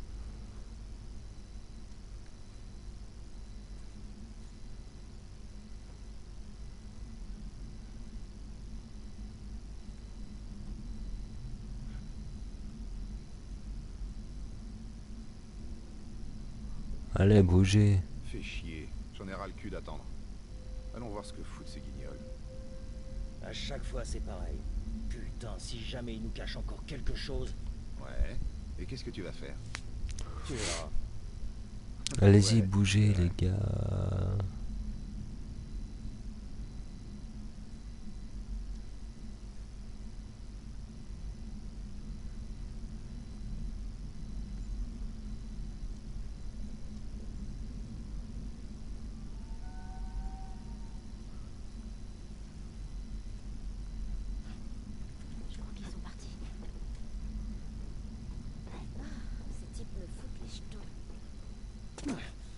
Allez, bougez. Fais chier. J'en ai ras le cul d'attendre. Allons voir ce que foutent ces guignols. À chaque fois, c'est pareil. Putain, si jamais ils nous cachent encore quelque chose. Ouais. Et qu'est-ce que tu vas faire? Tu verras. Allez-y, Ouais, bougez ouais. les gars. Je crois qu'ils sont partis. Ah, ces types me foutent les jetons.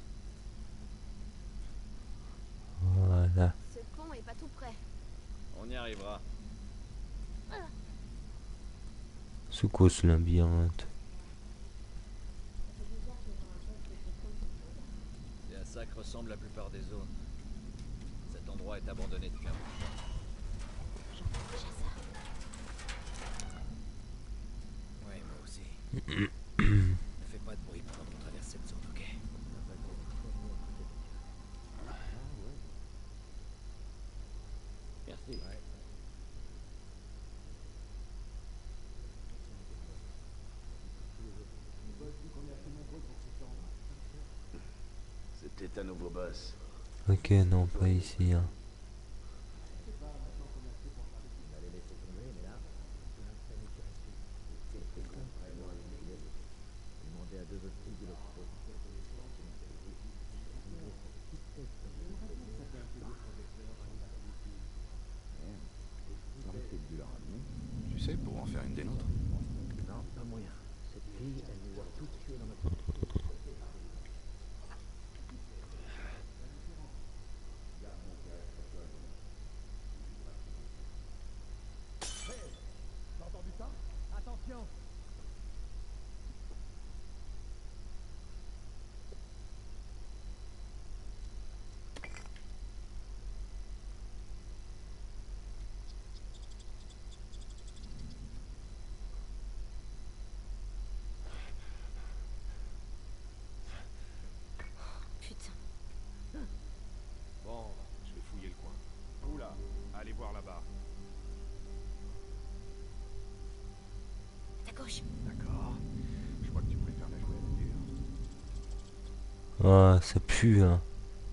Voilà. Ce pont est pas tout près. On y arrivera. C'est quoi ce labyrinthe? C'est à ça que ressemble la plupart des zones. Cet endroit est abandonné depuis un bout de temps. J'entends déjà ça. Ouais, moi aussi. Ne fais pas de bruit pendant qu'on traverse cette zone, ok? Merci. C'était un nouveau boss. Ok, non, pas ici. Hein. Tu sais, pour en faire une des nôtres. Non, pas moyen. Cette fille, elle nous a tous tués dans notre... Putain. Bon, je vais fouiller le coin. Oula, allez voir là-bas. À gauche. D'accord. Je crois que tu préfères la jouer à la dure. Ah, ça pue, hein.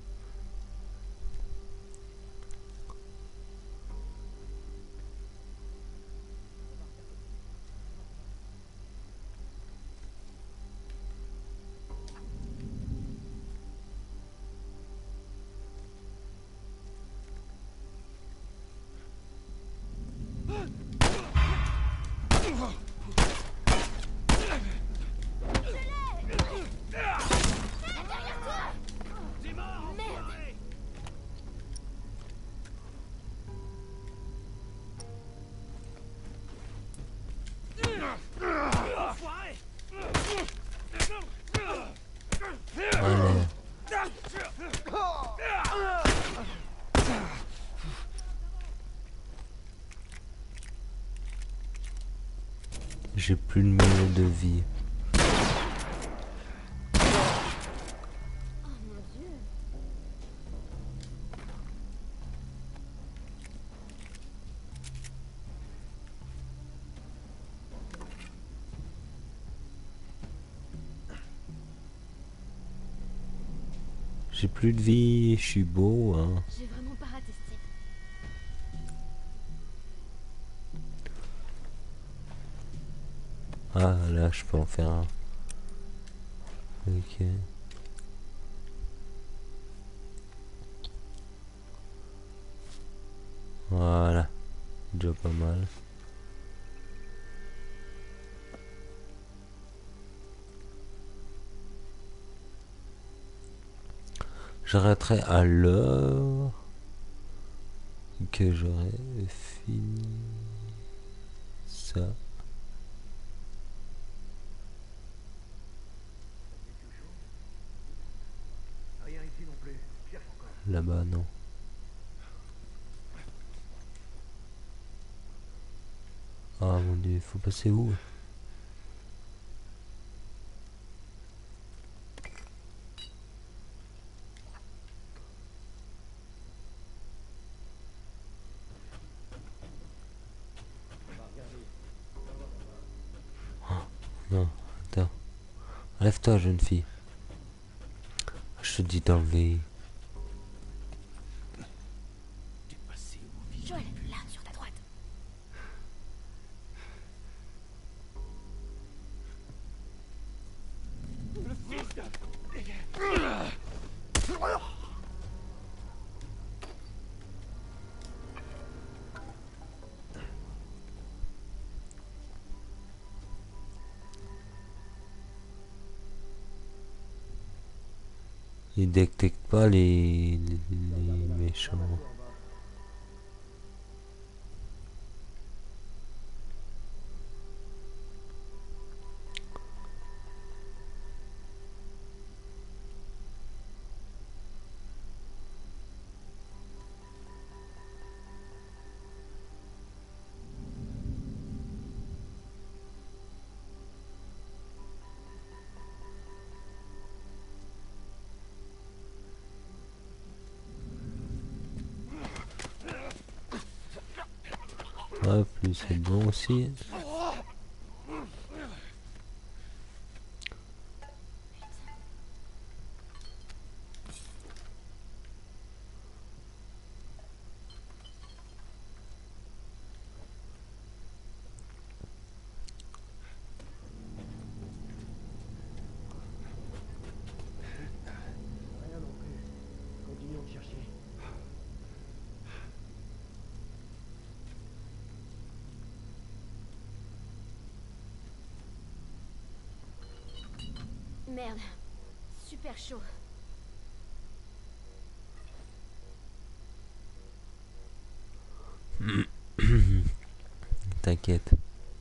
Allez. J'ai plus de minutes de vie. Oh mon dieu. J'ai plus de vie, je suis beau, hein. J'ai vraiment pas raté ce type. Ah, là, je peux en faire un. Ok. Voilà. Déjà pas mal. J'arrêterai à l'heure que j'aurai fini ça. Rien ici non plus. Cherche encore. Là-bas, non. Ah mon dieu, il faut passer où? Non, Lève-toi, jeune fille. Je te dis d'enlever. Joël, là, sur ta droite. Il détecte pas les méchants. Hop, lui c'est bon aussi. Rien non plus. Continuons de chercher. Merde. Super chaud. T'inquiète.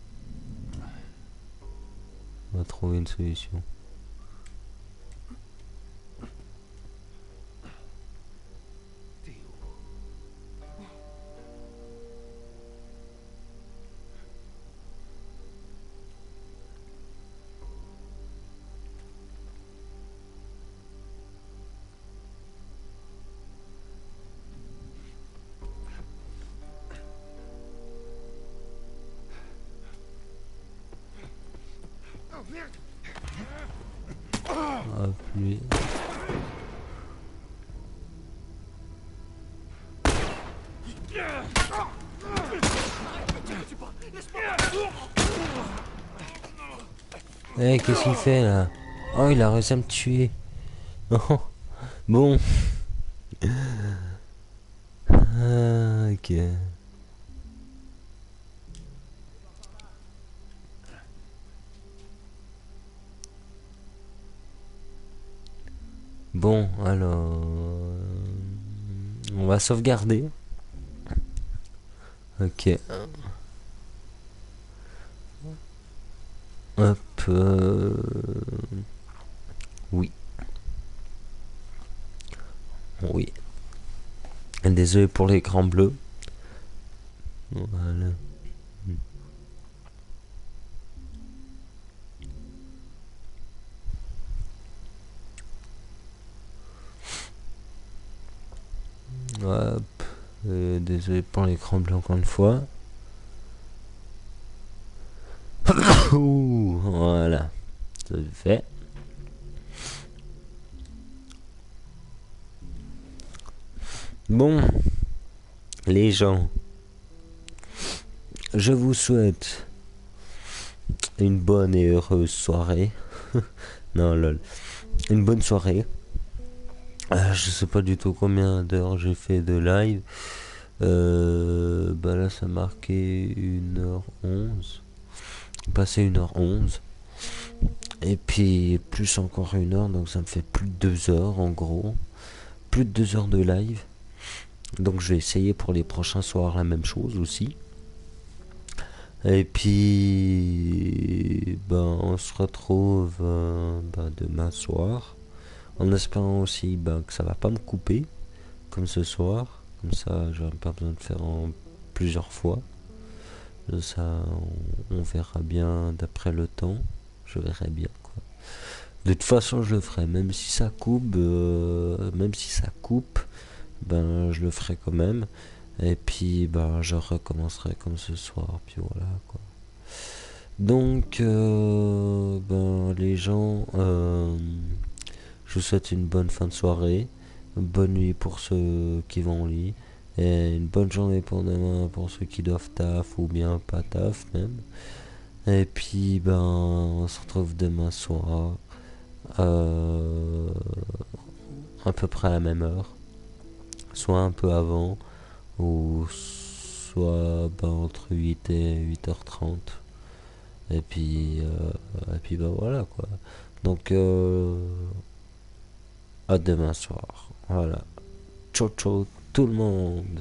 On va trouver une solution. Hop, lui. Eh, qu'est-ce qu'il fait là? Oh, il a réussi à me tuer. Oh, bon. Ah, ok. Bon, alors... on va sauvegarder. Ok. Hop. Oui. Oui. Désolé pour l'écran bleu. Voilà. Hop. Désolé pour l'écran bleu encore une fois. Ouh, voilà. C'est fait. Bon. Les gens. Je vous souhaite une bonne et heureuse soirée. Non, lol. Une bonne soirée. Je sais pas du tout combien d'heures j'ai fait de live. Bah là, ça marquait 1h11. Passé 1h11. Et puis, plus encore 1 heure. Donc, ça me fait plus de 2 heures en gros. Plus de 2 heures de live. Donc, je vais essayer pour les prochains soirs la même chose aussi. Et puis, ben, on se retrouve demain soir. En espérant aussi que ça va pas me couper, comme ce soir. Comme ça, j'aurai pas besoin de faire en plusieurs fois. Ça, on verra bien d'après le temps. Je verrai bien, quoi. De toute façon, je le ferai. Même si ça coupe, ben, je le ferai quand même. Et puis, ben, je recommencerai comme ce soir. Puis voilà, quoi. Donc, ben, les gens, je vous souhaite une bonne fin de soirée, une bonne nuit pour ceux qui vont au lit, et une bonne journée pour demain pour ceux qui doivent taf ou bien pas taf même. Et puis, ben, on se retrouve demain soir, euh, à peu près à la même heure, soit un peu avant, ou soit ben, entre 8 et 8h30. Et puis bah voilà quoi. Donc à demain soir. Voilà. Ciao ciao tout le monde.